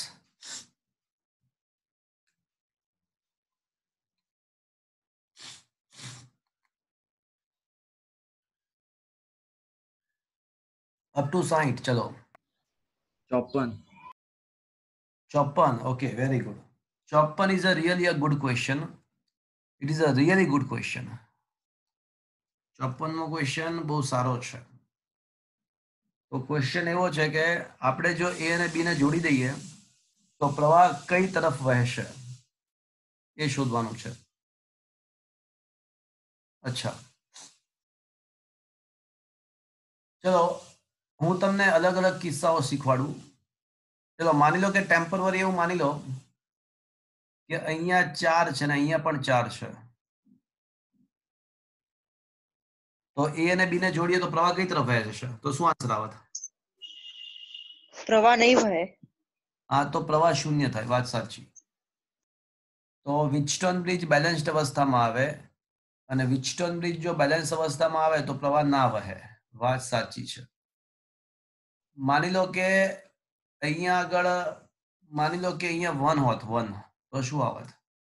Up to 60. ચલો 54. 54. Okay, very good. 54 is really a good question. It is a really good question. 54 નો ક્વેશ્ચન બહુ સારો છે. તો ક્વેશ્ચન એવો છે કે આપણે જો એ અને બી ને જોડી દઈએ તો પ્રવાહ કઈ તરફ વહેશે એ શોધવાનું છે. અચ્છા, ચલો હું તમને અલગ અલગ કિસ્સાઓ શીખવાડું. ચલો માની લો કે ટેમ્પરરી એવું માની લો કે અહીંયા 4 છે ને અહીંયા પણ 4 છે. તો એ અને બી ને જોડીએ તો પ્રવાહ કઈ તરફ વહે જશે? તો શું આન્સર આવત? પ્રવાહ નહીં વહે. હા, તો પ્રવાહ શૂન્ય થાય. વાત સાચી. તો વિચસ્ટોન બ્રિજ બેલેન્સ્ડ અવસ્થામાં આવે અને વિચસ્ટોન બ્રિજ જો બેલેન્સ અવસ્થામાં આવે તો પ્રવાહ ના વહે. વાત સાચી છે. માની લો કે અહીંયા આગળ માની લો કે અહીંયા 1 હોત, 1, તો શું આવત?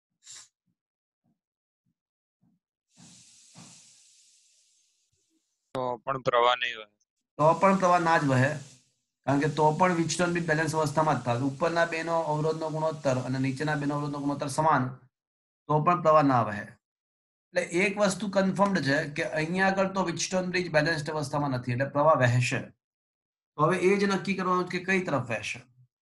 તો પણ પ્રવાહ નહીં વહે. તો પણ પ્રવાહ ના જ વહે, કારણ કે તો પણ વિચસ્ટોન બ્રિજ બેલેન્સ અવસ્થામાં જ થાય. ઉપરના બેનો અવરોધનો ગુણોત્તર અને નીચેના બેનો અવરોધનો ગુણોત્તર સમાન, તો પણ પ્રવાહ ના વહે. એટલે એક વસ્તુ કન્ફર્મ્ડ છે કે અહીંયા આગળ તો વિચસ્ટોન બ્રિજ બેલેન્સ્ડ અવસ્થામાં નથી, એટલે પ્રવાહ વહેશે. તો હવે એ જ નક્કી કરવાનું કે કઈ તરફ વહેશે.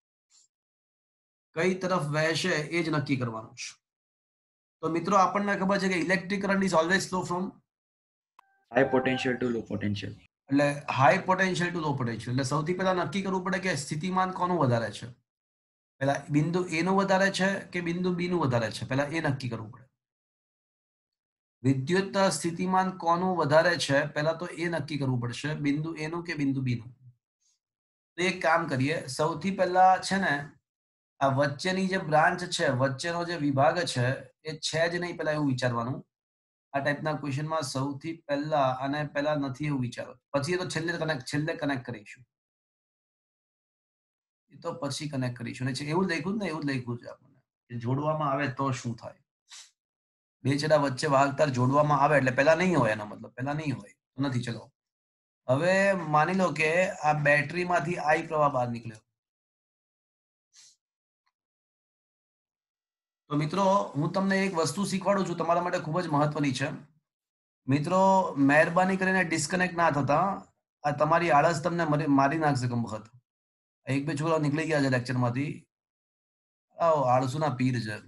કઈ તરફ વહેશે એ જ નક્કી કરવાનું છે. તો મિત્રો આપણને ખબર છે કે electric current is always flow from high potential to low potential. એટલે high potential to low potential. એટલે સૌથી પહેલા નક્કી કરવું પડે કે સ્થિતિમાન કોનું વધારે છે. પહેલા બિંદુ એ નું વધારે છે કે બિંદુ બી નું વધારે છે, પહેલા એ નક્કી કરવું પડે. વિદ્યુત સ્થિતિમાન કોનું વધારે છે પહેલા તો એ નક્કી કરવું પડશે, બિંદુ એ નું કે બિંદુ બી નું. તો એક કામ કરીએ, સૌથી પહેલા છે ને આ વચ્ચેની જે બ્રાન્ચ છે, વચ્ચેનો જે વિભાગ છે એ છે જ નહીં પહેલા એવું વિચારવાનું. આ ટાઈપના ક્વેશ્ચનમાં સૌથી પહેલા આને પહેલા નથી એવું વિચારો, પછી એ તો છેલ્લે કનેક્ટ કરીશું. એ તો પછી કનેક્ટ કરીશું. ને એવું જ લખ્યું ને, એવું જ લખ્યું છે આપણને કે જોડવામાં આવે તો શું થાય. બે છેડા વચ્ચે વાહકતાર જોડવામાં આવે એટલે પહેલા નહીં હોય, એનો મતલબ પહેલા નહીં હોય તો નથી. ચલો હવે માની લો કે આ બેટરીમાંથી આઈ પ્રવાહ બહાર નીકળ્યો. તો મિત્રો હું તમને એક વસ્તુ શીખવાડું છું, તમારા માટે ખૂબ જ મહત્વની છે. મિત્રો મહેરબાની કરીને ડિસ્કનેક્ટ ના થતા. આ તમારી આળસ તમને મારી નાખશે કમ વખત. એક બે છોકરાઓ નીકળી ગયા છે લેક્ચરમાંથી. આળસુના પીર છે.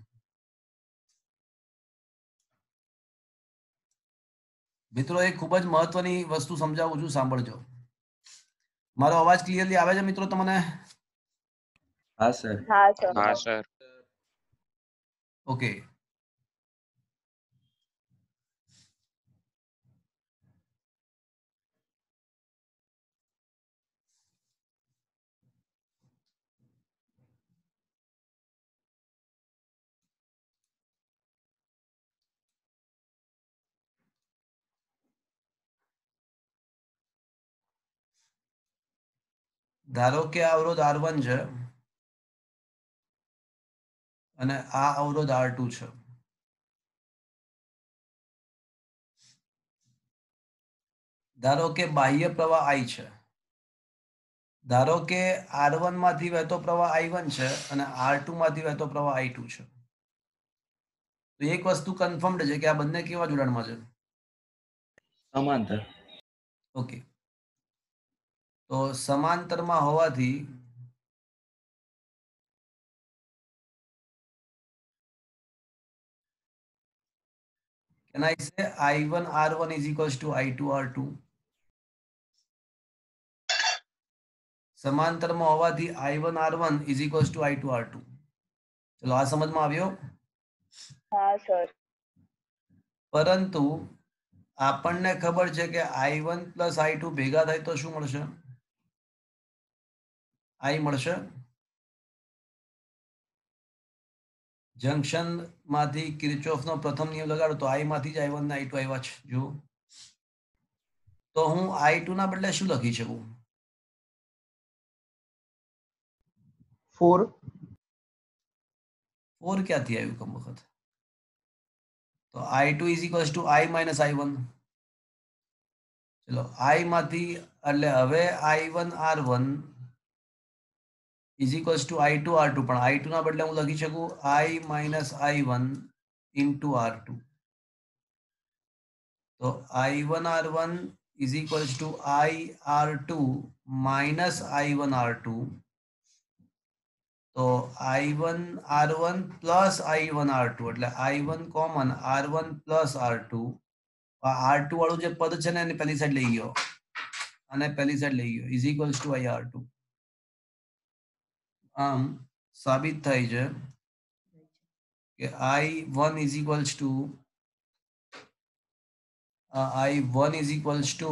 મિત્રો એક ખૂબ જ મહત્વની વસ્તુ સમજાવું છું, સાંભળજો. મારો અવાજ ક્લિયરલી આવે છે મિત્રો તમને? હા સર. હા સર. ઓકે. ધારો કે આ અવરોધ R1 છે અને આ અવરોધ R2 છે. ધારો કે બાહ્ય પ્રવાહ I છે. ધારો કે R1 માંથી વહેતો પ્રવાહ I1 છે અને R2 માંથી વહેતો પ્રવાહ I2 છે. તો એક વસ્તુ કન્ફર્મ્ડ છે કે આ બંને કેવા જોડાણમાં છે? સમાંતર. ઓકે, તો સમાંતરમાં હોવાથી can I say I1 R1 is equals to I2 R2? સમાંતરમાં હોવાથી I1 R1 is equals to I2 R2. ચલો આ સમજમાં આવ્યો? હા સર. પરંતુ આપણને ખબર છે કે I1 પ્લસ I2 ભેગા થાય તો શું મળશે? I મળશે. જંક્શન માંથી કિર્ચોફનો પ્રથમ નિયમ લગાડો તો I માંથી જ I1 ને I2 આવ્યા છે. જો તો હું I2 ના બદલે શું લખી શકું? 4. 4 ક્યાંથી આવ્યું કમ વખત? તો I2 is equals to I minus I1. ચલો I માંથી એટલે હવે I1 R1 is equals to I2 R2, પણ I2 ના બદલે હું લખી શકું I minus I1 into R2. તો I1 R1 is equals to I R2 minus I1 R2. તો I1 R1 plus I1 R2 એટલે I1 common R1 plus R2. R2 વાળું જે પદ છે ને એને પેલી સાઈડ લઈ ગયો અને પેલી સાઈડ લઈ ગયો is equals to I R2. આમ સાબિત થાય છે કે I1 is equals to I1 is equals to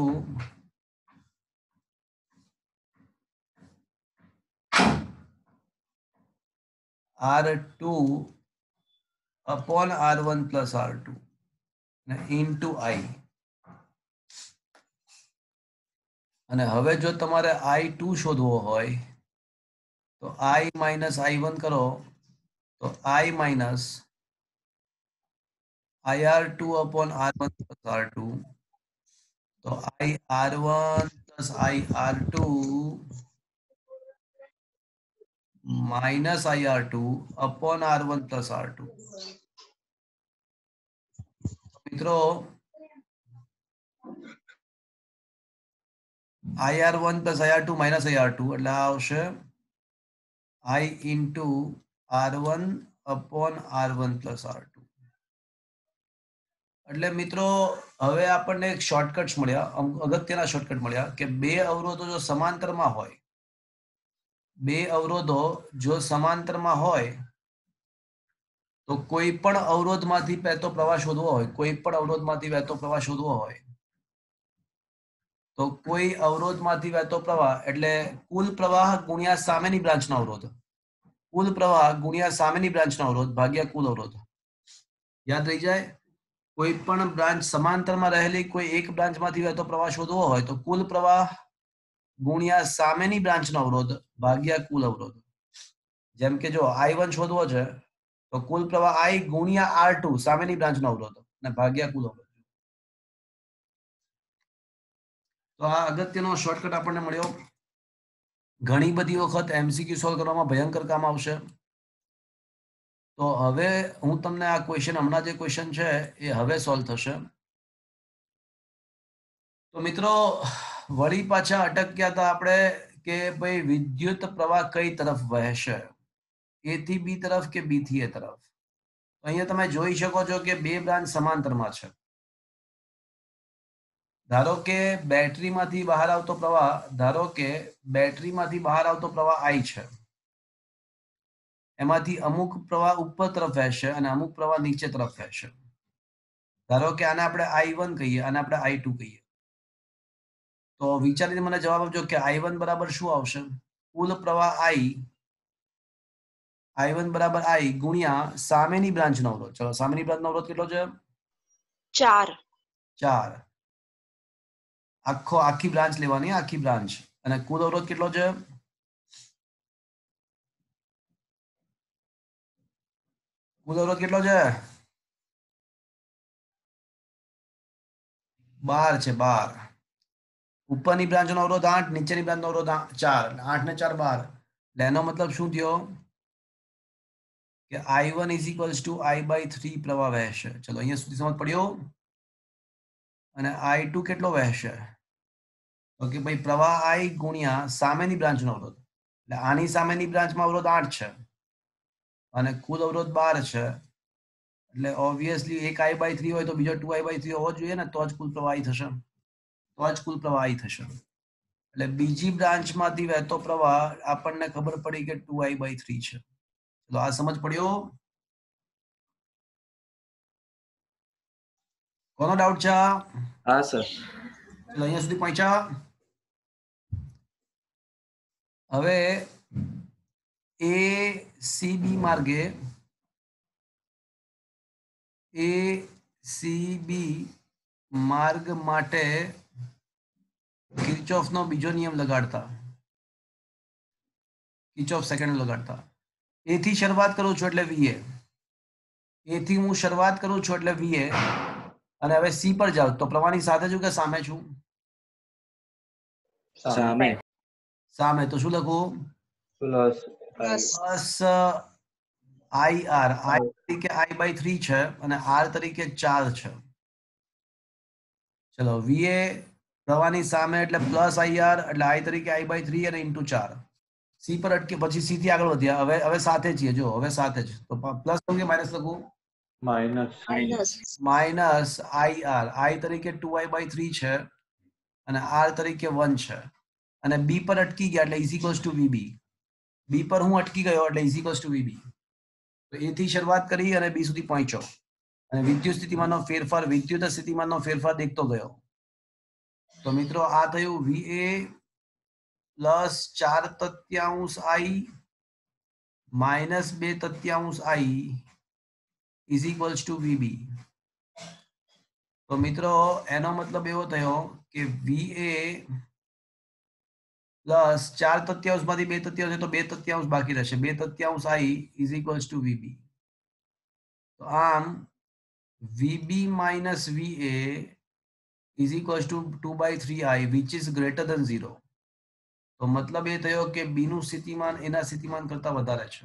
R2 upon R1 plus R2 into I. અને હવે જો તમારે I2 શોધવો હોય તો I minus I1 કરો તો I minus IR2 upon R1 plus R2. તો I R1 plus IR2 minus IR2 upon R1 plus R2. મિત્રો IR1 plus IR2 minus IR2 એટલે આ આવશે I into R1 upon R1 plus R2. એટલે મિત્રો હવે આપણને એક શોર્ટકટ્સ મળ્યા, અગત્યના શોર્ટકટ મળ્યા કે બે અવરોધો જો સમાંતરમાં હોય, બે અવરોધો જો સમાંતરમાં હોય તો કોઈ પણ અવરોધમાંથી વહેતો પ્રવાહ શોધવો હોય, કોઈ પણ અવરોધમાંથી વહેતો પ્રવાહ શોધવો હોય તો કોઈ અવરોધમાંથી વહેતો પ્રવાહ એટલે કુલ પ્રવાહ ગુણ્યા સામેની બ્રાન્ચનો અવરોધ, કુલ પ્રવાહ ગુણ્યા સામેની બ્રાન્ચનો અવરોધ ભાગ્યા કુલ અવરોધ. યાદ રહી જાય? કોઈ પણ બ્રાન્ચ સમાંતરમાં રહેલી કોઈ એક બ્રાન્ચમાંથી વહેતો પ્રવાહ શોધવો હોય તો કુલ પ્રવાહ ગુણ્યા સામેની બ્રાન્ચનો અવરોધ ભાગ્યા કુલ અવરોધ. જેમ કે જો I1 શોધવો છે તો કુલ પ્રવાહ I ગુણ્યા R2 સામેની બ્રાન્ચનો અવરોધ અને ભાગ્યા કુલ અવરોધ. તો આ અગત્યનો શોર્ટકટ આપણને મળ્યો. ઘણી બધી વખત MCQ સોલ્વ કરવામાં ભયંકર કામ આવશે. તો હવે હું તમને આ ક્વેશ્ચન, હમણાં જે ક્વેશ્ચન છે એ હવે સોલ્વ થશે. તો મિત્રો વળી પાછા અટક્યા હતા આપણે કે ભાઈ વિદ્યુત પ્રવાહ કઈ તરફ વહેશે, A થી B તરફ કે B થી A તરફ. તો અહીંયા તમે જોઈ શકો છો કે બે બ્રાન્ચ સમાંતરમાં છે. ધારો કે બેટરીમાંથી બહાર આવતો પ્રવાહ, ધારો કે બેટરીમાંથી બહાર આવતો પ્રવાહ I છે, એમાંથી અમુક પ્રવાહ ઉપર તરફ વહેશે અને અમુક પ્રવાહ નીચે તરફ વહેશે. ધારો કે આને આપણે I1 કહીએ, આને આપણે I2 કહીએ. તો વિચારીને મને જવાબ આપજો કે I1 બરાબર શું આવશે? કુલ પ્રવાહ I1 બરાબર I ગુણ્યા સામેની બ્રાન્ચનો અવરોધ. ચલો સામેની બ્રાન્ચનો અવરોધ કેટલો છે? 4. 4. આખી બ્રાન્ચ લેવાની, આખી બ્રાન્ચ. અને કુલ અવરોધ કેટલો છે? કુલ અવરોધ કેટલો છે? 12 છે, 12. ઉપરની બ્રાન્ચનો અવરોધ 8, નીચેની બ્રાન્ચનો અવરોધ 4. 8 ને 4 12. એટલે એનો મતલબ શું થયો કે I1 is equals two I/3 પ્રવાહ વહેશે. ચલો અહીંયા સુધી સમજ પડ્યો. અને I2 કેટલો વહેશે? તો કે ભાઈ પ્રવાહ I ગુણ્યા સામેની બ્રાન્ચનો અવરોધ. એટલે આની સામેની બ્રાન્ચમાં અવરોધ 8 છે અને કુલ અવરોધ 12 છે. એટલે ઓબ્વિયસલી એક I/3 હોય તો બીજો 2I/3 હોવો જોઈએ ને, તો જ કુલ પ્રવાહી થશે. એટલે બીજી બ્રાન્ચમાંથી વહેતો પ્રવાહ આપણને ખબર પડી કે 2I/3 છે. તો આ સમજ પડ્યો? કોનો ડાઉટ છે? હા સર. ચલો અહીંયા સુધી પહોંચ્યા. હવે ACB માર્ગે માર્ગ માટે કિર્ચોફનો બીજો નિયમ લગાડતા, કિર્ચોફ સેકન્ડ લગાડતા. A થી શરૂઆત કરું છું એટલે VA. A થી હું શરૂઆત કરું છું એટલે VA. અને હવે C પર જાઉં તો પ્રવાહની સાથે છું કે સામે છું? સામે. સામે. તો શું લખું? Plus plus plus IR. I તરીકે I/3 છે અને R તરીકે 4 છે. ચલો VA પ્રવાહની સામે એટલે પ્લસ IR એટલે I તરીકે I/3 અને ઇન્ટુ 4. C પર અટકે પછી C થી આગળ વધ્યા. હવે સાથે છીએ, જો હવે સાથે જ. તો પ્લસ લખું કે માઇનસ લખું? Minus minus IR. I તરીકે 2I/3 છે અને R તરીકે 1 છે. અને B પર અટકી ગયા એટલે is equals to VB. B પર હું અટકી ગયો એટલે ઇઝ ઇક્વલ્સ ટુ VB. તો A થી શરૂઆત કરી અને B સુધી પહોંચ્યો. અને વિદ્યુત સ્થિતિમાનનો ફેરફાર, વિદ્યુત સ્થિતિમાનનો ફેરફાર દેખતો ગયો. તો મિત્રો આ થયું VA plus 4/3 I minus 2/3 I is equals to VB. તો મિત્રો એનો મતલબ એવો થયો કે VA પ્લસ 4/3 માંથી 2/3 તો 2/3 બાકી રહેશે. 2/3 I is equals to VB. તો આમ VB minus VA is equals to 2/3I which is greater than 0. તો મતલબ એ થયો કે B નું સ્થિતિમાન એના સ્થિતિમાન કરતા વધારે છે.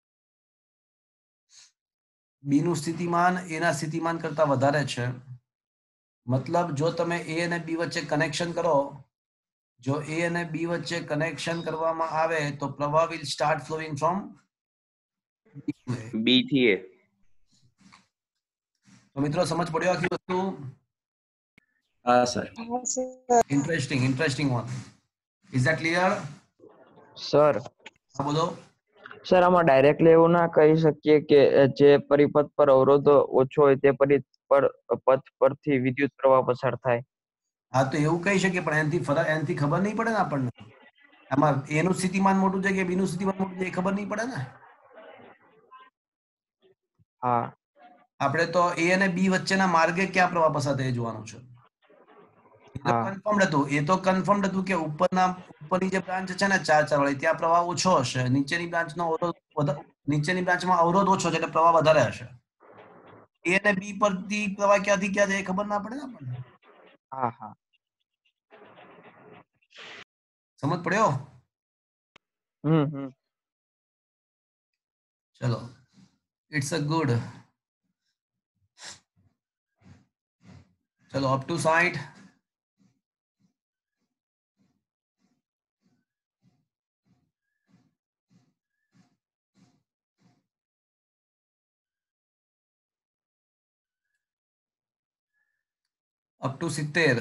B નું સ્થિતિમાન એના સ્થિતિમાન કરતા વધારે છે. મતલબ જો તમે A અને B વચ્ચે કનેક્શન કરો, જો A અને B વચ્ચે કનેક્શન કરવામાં આવે તો પ્રવાહ will start flowing from B થી A. તો મિત્રો સમજ પડ્યો આખી વસ્તુ? હા sir. Interesting one. Is that clear? Sir હા બોલો. સર આમાં ડાયરેક્ટલી એવું ના કહી શકીએ કે જે પરિપથ પર અવરોધ ઓછો હોય તે પથ પરથી વિદ્યુત પ્રવાહ પસાર થાય. હા તો એવું કહી શકીએ, પણ એનાથી ખબર નહીં પડે ને આપણને. આમાં A નું સ્થિતિમાન મોટું છે કે B નું સ્થિતિમાન મોટું છે એ ખબર નહીં પડે ને. હા આપણે તો A અને B વચ્ચેના માર્ગે ક્યાં પ્રવાહ પસાર થાય એ જોવાનું છે. એ તો કન્ફર્મ્ડ હતું કે ઉપરની જે બ્રાન્ચ છે ને 4 વાળી ત્યાં પ્રવાહ ઓછો હશે. નીચેની બ્રાન્ચમાં અવરોધ ઓછો છે એટલે પ્રવાહ વધારે હશે. A અને B પરથી પ્રવાહ ક્યાંથી ક્યાં જાય એ ખબર ના પડે ને આપણને. હા હા સમજ પડ્યો? ચલો, ઇટ્સ અ ગુડ. ચલો up to 60. Up to 70.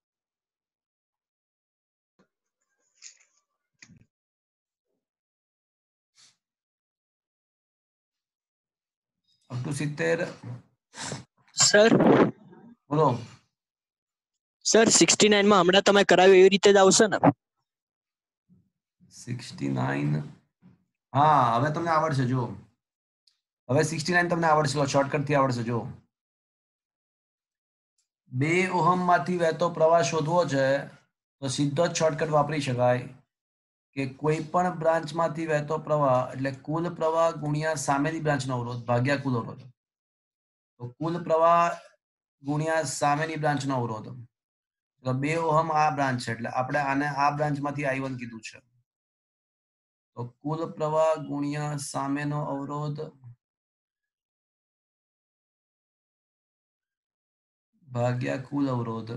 Up to 70. Sir બોલો. સર 69 માં હમણાં તમે કરાવ્યું એવી રીતે જ આવશે ને? 69. હા હવે તમને આવડશે. જો હવે 69 તમને આવડશે, શોર્ટકટ થી આવડશે. જો 2 ઓહમ માંથી વહેતો પ્રવાહ શોધવો છે તો સીધો જ શોર્ટકટ વાપરી શકાય. કે કોઈ પણ બ્રાન્ચમાંથી વહેતો પ્રવાહ એટલે કુલ પ્રવાહ ગુણ્યા સામેની બ્રાન્ચનો અવરોધ ભાગ્યા કુલ અવરોધ. તો કુલ પ્રવાહ ગુણ્યા સામેની બ્રાન્ચનો અવરોધ. તો 2 ઓહમ આ બ્રાન્ચ છે એટલે આપણે આને આ બ્રાન્ચમાંથી I1 કીધું છે. તો કુલ પ્રવાહ ગુણ્યા સામેનો અવરોધ ભાગ્યા કુલ અવરોધ.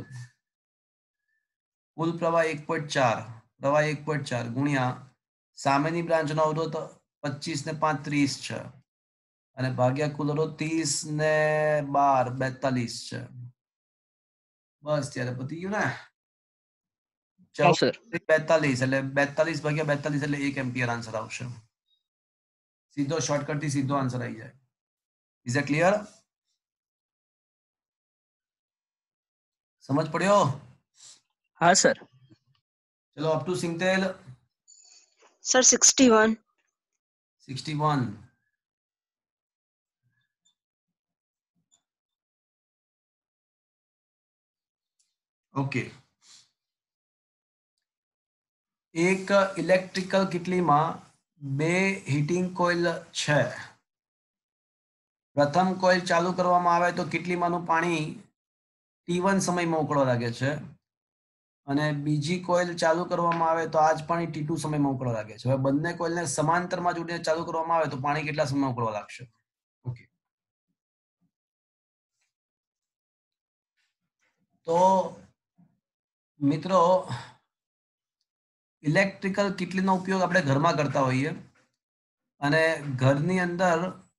કુલ પ્રવાહ 1.4 પ્રવાહ 1.4 ગુણ્યા સામેની બ્રાન્ચનો અવરોધ 25 ને 5 30 છે અને ભાગ્યા કુલ અવરોધ 30 ને 12 42 છે. બસ ત્યારે પતી ગયું ને. હા સર 42 એટલે 42 ભાગ્યા 42 એટલે 1 એમ્પિયર આન્સર આવશે. સીધો શોર્ટકટ થી સીધો આન્સર આવી જાય. Is it clear? સમજ પડ્યો? હા સર ચલો અપ ટુ સિંગતેલ. Sir, 61. 61. ઓકે. એક ઇલેક્ટ્રિકલ કિટલીમાં 2 હીટિંગ કોઇલ છે. પ્રથમ કોઇલ ચાલુ કરવામાં આવે તો કિટલીમાંનું પાણી T1 સમયમાં ઉકળવા લાગે છે અને બીજી કોઇલ ચાલુ કરવામાં આવે તો આ જ પાણી T2 સમયમાં ઉકળવા લાગે છે. હવે બંને કોઇલને સમાંતરમાં જોડીને ચાલુ કરવામાં આવે તો પાણી કેટલા સમયમાં ઉકળવા લાગશે? ઓકે. તો મિત્રો ઇલેક્ટ્રિકલ કિટલીનો ઉપયોગ આપણે ઘરમાં કરતા હોઈએ અને ઘરની અંદર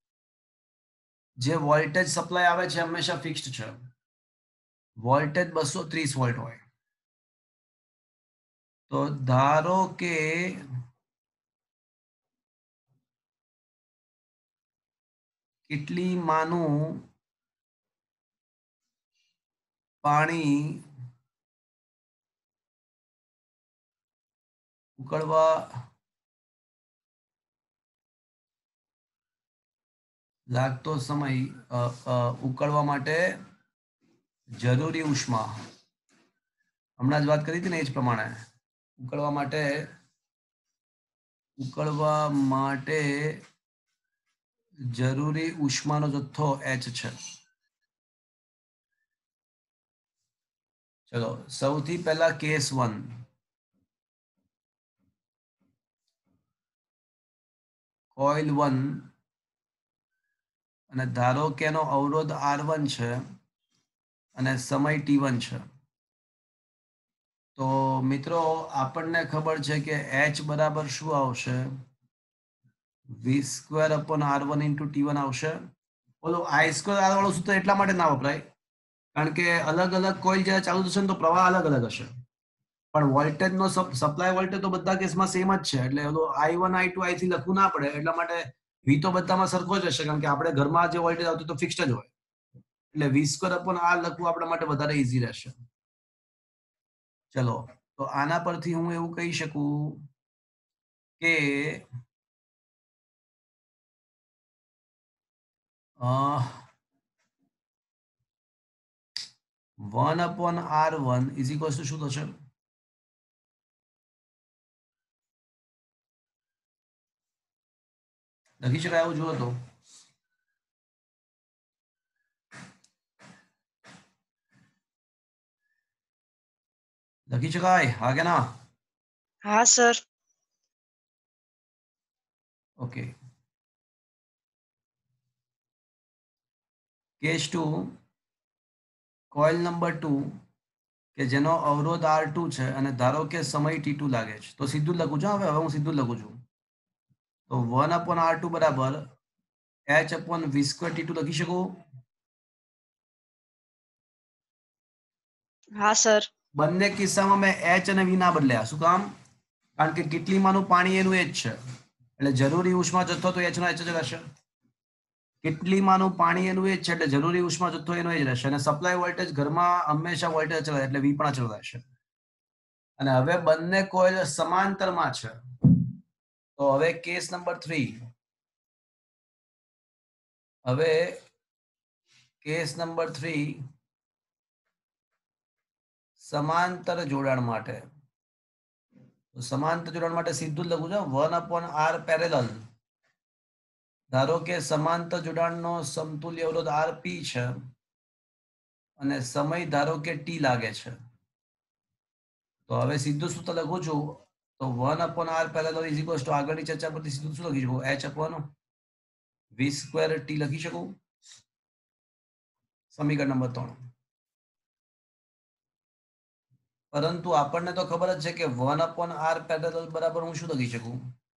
જે વોલ્ટેજ સપ્લાય આવે છે હંમેશા ફિક્સ્ડ છે. વોલ્ટેજ 230 વોલ્ટ હોય. તો ધારો કે કિટલીમાંનું પાણી ઉકળવા લાગતો સમય ઉકળવા માટે જરૂરી ઉષ્મા હમણાં જ વાત કરી હતી ને એ જ પ્રમાણે ઉકળવા માટે જરૂરી ઉષ્માનો જથ્થો H છે. ચલો સૌથી પહેલા કેસ 1. કોઇલ 1 અને ધારો કે એનો અવરોધ R1 છે અને સમય T1 છે. તો મિત્રો આપણને ખબર છે કે H બરાબર શું આવશે? V²/R1 × T1 આવશે. ઓલો I² R વાળું સૂત્ર એટલા માટે ના વપરાય કારણ કે અલગ અલગ કોઇલ જ્યારે ચાલુ થશે ને તો પ્રવાહ અલગ અલગ હશે પણ વોલ્ટેજનો સપ્લાય વોલ્ટેજ તો બધા કેસમાં સેમ જ છે એટલે ઓલો I1 I2 I3 લખવું ના પડે. એટલા માટે V તો બધામાં સરખો જ હશે કારણ કે આપણે ઘરમાં જે વોલ્ટેજ આવતું તો ફિક્સ્ડ જ હોય એટલે V²/R લખવું આપણા માટે વધારે ઈઝી રહેશે. ચલો તો આના પરથી હું એવું કહી શકું કે 1/R1 = શું થશે? લખી શકાય આવું જુઓ તો લખી શકાય? હા કે ના? हाँ sir. Okay. Case 2 coil number 2 કે જેનો અવરોધ R2 છે અને ધારો કે સમય T2 લાગે છે તો સીધું લખું છું. હવે હું સીધું લખું છું. તો 1/R2 બરાબર H/V²T2 લખી શકું? हाँ सर. બંને કિસ્સામાં મેં H અને V ના બદલ્યા. શું કામ? કારણ કે કિટલીમાંનું પાણી એનું એ જ છે એટલે જરૂરી ઉષ્મા જથ્થો તો H નો H જ રહેશે. કિટલીમાંનું પાણી એનું એ જ છે એટલે જરૂરી ઉષ્મા જથ્થો એનો એ જ રહેશે અને સપ્લાય વોલ્ટેજ ઘરમાં હંમેશા વોલ્ટેજ અચળ એટલે V પણ અચળ રહેશે. અને હવે બંને કોઇલ સમાંતરમાં છે તો હવે કેસ નંબર 3. હવે કેસ નંબર 3 સમાંતર જોડાણ માટે તો સમાંતર જોડાણ માટે સીધું જ લખું છું 1/r પેરેલલ. ધારો કે સમાંતર જોડાણનો સમતુલ્ય અવરોધ rp છે અને સમય ધારો કે t લાગે છે. તો હવે સીધું સૂત્ર લખું છું તો 1/r parallel is equals two આગળની ચર્ચા પરથી સીધું શું લખી શકું h/v²t લખી શકું. સમીકરણ નંબર 3. પરંતુ આપણને તો ખબર જ છે કે 1/r પેરેલલ બરાબર હું શું લખી શકું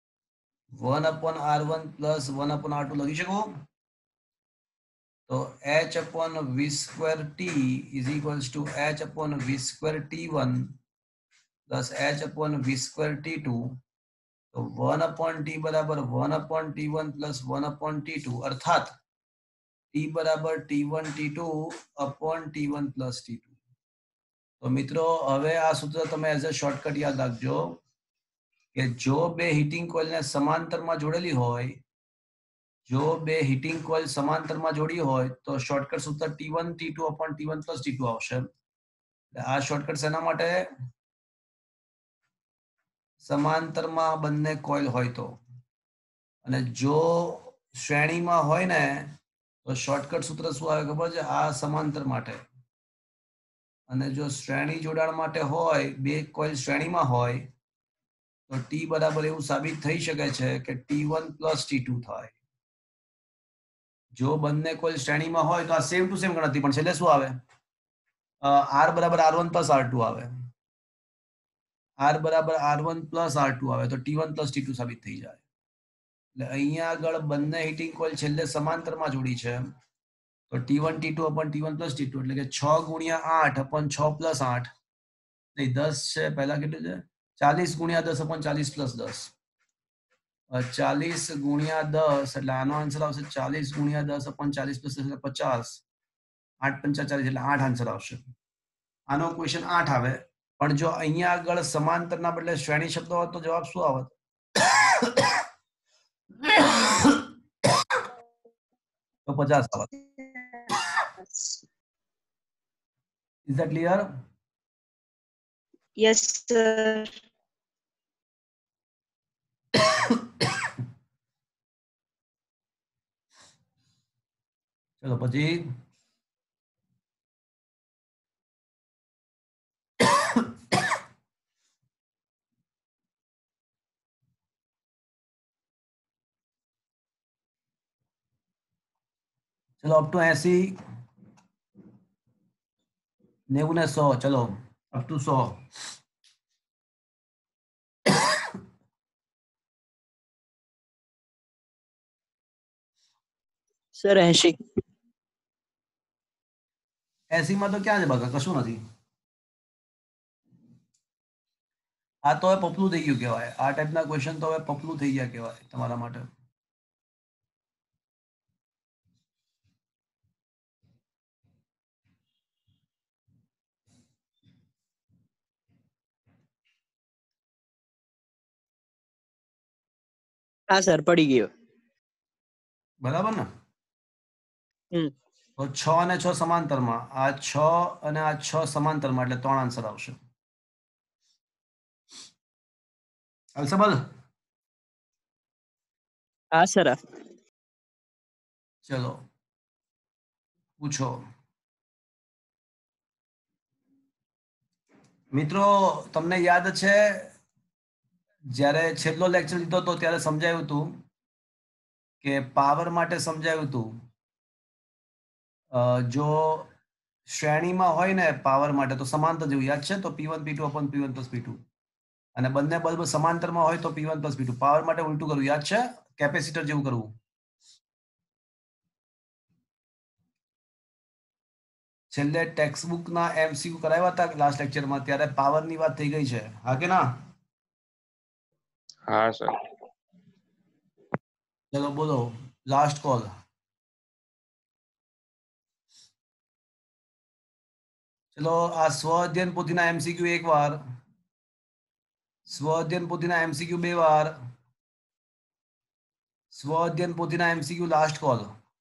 1/r1 પ્લસ 1/r2 લખી શકું. તો h/v²t is equals two h/v²t1 plus h/v²t2. તો 1/t બરાબર 1/t1 પ્લસ 1/t2 અર્થાત t બરાબર t1 t2 upon t1 plus t2. તો મિત્રો હવે આ સૂત્ર તમે એઝ અ શોર્ટકટ યાદ રાખજો કે જો બે હીટિંગ કોઇલને સમાંતરમાં જોડેલી હોય, જો બે હીટિંગ કોઇલ સમાંતરમાં જોડી હોય તો શોર્ટકટ સૂત્ર t1 t2 upon t1 plus t2 આવશે. આ શોર્ટકટ શેના માટે? સમાંતરમાં બંને કોઇલ હોય તો. અને જો શ્રેણીમાં હોય ને તો શોર્ટકટ સૂત્ર શું આવે ખબર છે? આ સમાંતર માટે. અને જો શ્રેણી જોડાણ માટે હોય, બે કોઇલ શ્રેણીમાં હોય તો t બરાબર એવું સાબિત થઈ શકે છે કે t1 પ્લસ t2 થાય. જો બંને કોઇલ શ્રેણીમાં હોય તો આ સેમ ટુ સેમ ગણતરી, પણ છેલ્લે શું આવે? r બરાબર r1 પ્લસ r2 આવે. r બરાબર r1 પ્લસ r2 આવે તો t1 પ્લસ t2 સાબિત થઈ જાય. એટલે અહીંયા આગળ બંને હીટિંગ કોઇલ છેલ્લે સમાંતરમાં જોડી છે તો t1 t2 upon t1 plus t2 એટલે કે 6 ગુણ્યા 8 upon 6 પ્લસ 8 નહીં 10 છે. પહેલા કેટલું છે? 40 ગુણ્યા 10 upon 40 પ્લસ 10. 40 ગુણ્યા 10 એટલે આનો આન્સર આવશે 40 ગુણ્યા 10 upon 40 પ્લસ 10 એટલે 50. 8 પંચા 40 એટલે 8 આન્સર આવશે. આનો ક્વેશ્ચન 8 આવે. પણ જો અહીંયા આગળ સમાંતરના બદલે શ્રેણી શબ્દ હોત તો જવાબ શું આવત? તો 50 આવત. Is that clear? Yes, sir. ચલો પછી चलो अप टू 80 90 ने 100 चलो अप टू 100 સર 80. 80 માં તો ક્યાં છે બકા? કશું નથી. આ તો હવે પપલું થઈ ગયું કહેવાય. આ ટાઈપના ક્વેશ્ચન તો હવે પપલું થઈ ગયા કહેવાય તમારા માટે. હા સર પડી ગયો. બરાબર ને? તો 6 અને 6 સમાંતરમાં, આ 6 અને આ 6 સમાંતરમાં એટલે 3 આન્સર આવશે. અલ્સબલ હા સર. ચલો પૂછો મિત્રો. તમને યાદ છે જ્યારે છેલ્લો લેક્ચર લીધો હતો ત્યારે સમજાયું હતું કે પાવર માટે સમજાયું હતું જો શ્રેણીમાં હોય ને પાવર માટે તો સમાંતર જેવું યાદ છે. તો p1 p2 upon p1 plus p2 અને બંને બલ્બ સમાંતરમાં હોય તો p1 plus p2. પાવર માટે ઉલટું કરવું યાદ છે? કેપેસિટર જેવું કરવું. છેલ્લે ટેક્સ્ટ બુકના એમસીક્યુ કરાવ્યા હતા લાસ્ટ લેક્ચરમાં ત્યારે પાવરની વાત થઈ ગઈ છે. હા કે ના? હા સર. ચલો બોલો લાસ્ટ કોલ. ચલો આ સ્વ અધ્યયન પોથીના એમસીક્યુ એક વાર, સ્વ અધ્યયન પોથીના એમસીક્યુ 2 વાર, સ્વ અધ્યયન પોથીના એમસીક્યુ લાસ્ટ કોલ.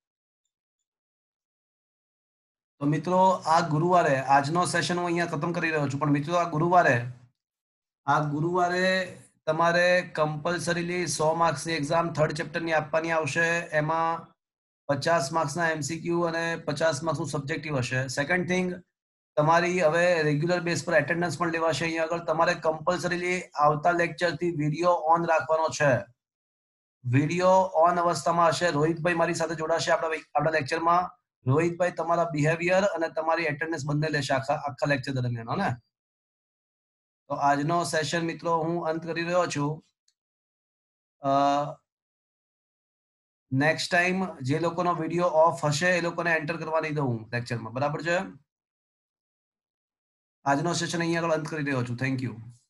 તો મિત્રો આ ગુરુવારે આજનો સેશન હું અહીંયા ખતમ કરી રહ્યો છું, પણ મિત્રો આ ગુરુવારે આ ગુરુવારે તમારે કમ્પલસરીલી 100 માર્ક્સની એક્ઝામ થર્ડ ચેપ્ટરની આપવાની આવશે. એમાં 50 માર્ક્સના એમસીક્યુ અને 50 માર્ક્સનું સબ્જેક્ટિવ હશે. સેકન્ડ થિંગ, તમારી હવે રેગ્યુલર બેઝ પર એટેન્ડન્સ પણ લેવાશે. અહીંયા આગળ તમારે કમ્પલસરીલી આવતા લેક્ચરથી વિડીયો ઓન રાખવાનો છે. વિડીયો ઓન અવસ્થામાં હશે. રોહિતભાઈ મારી સાથે જોડાશે આપણા લેક્ચરમાં. રોહિતભાઈ તમારા બિહેવિયર અને તમારી એટેન્ડન્સ બંને લેશે આખા લેક્ચર દરમિયાન. હો ને? તો આજનો સેશન મિત્રો હું અંત કરી રહ્યો છું. નેક્સ્ટ ટાઈમ જે લોકોનો વિડીયો ઓફ હશે એ લોકોને એન્ટર કરવા નહીં દઉં લેક્ચરમાં. બરાબર છે? આજનો સેશન અહીંયા આગળ અંત કરી રહ્યો છું. Thank you.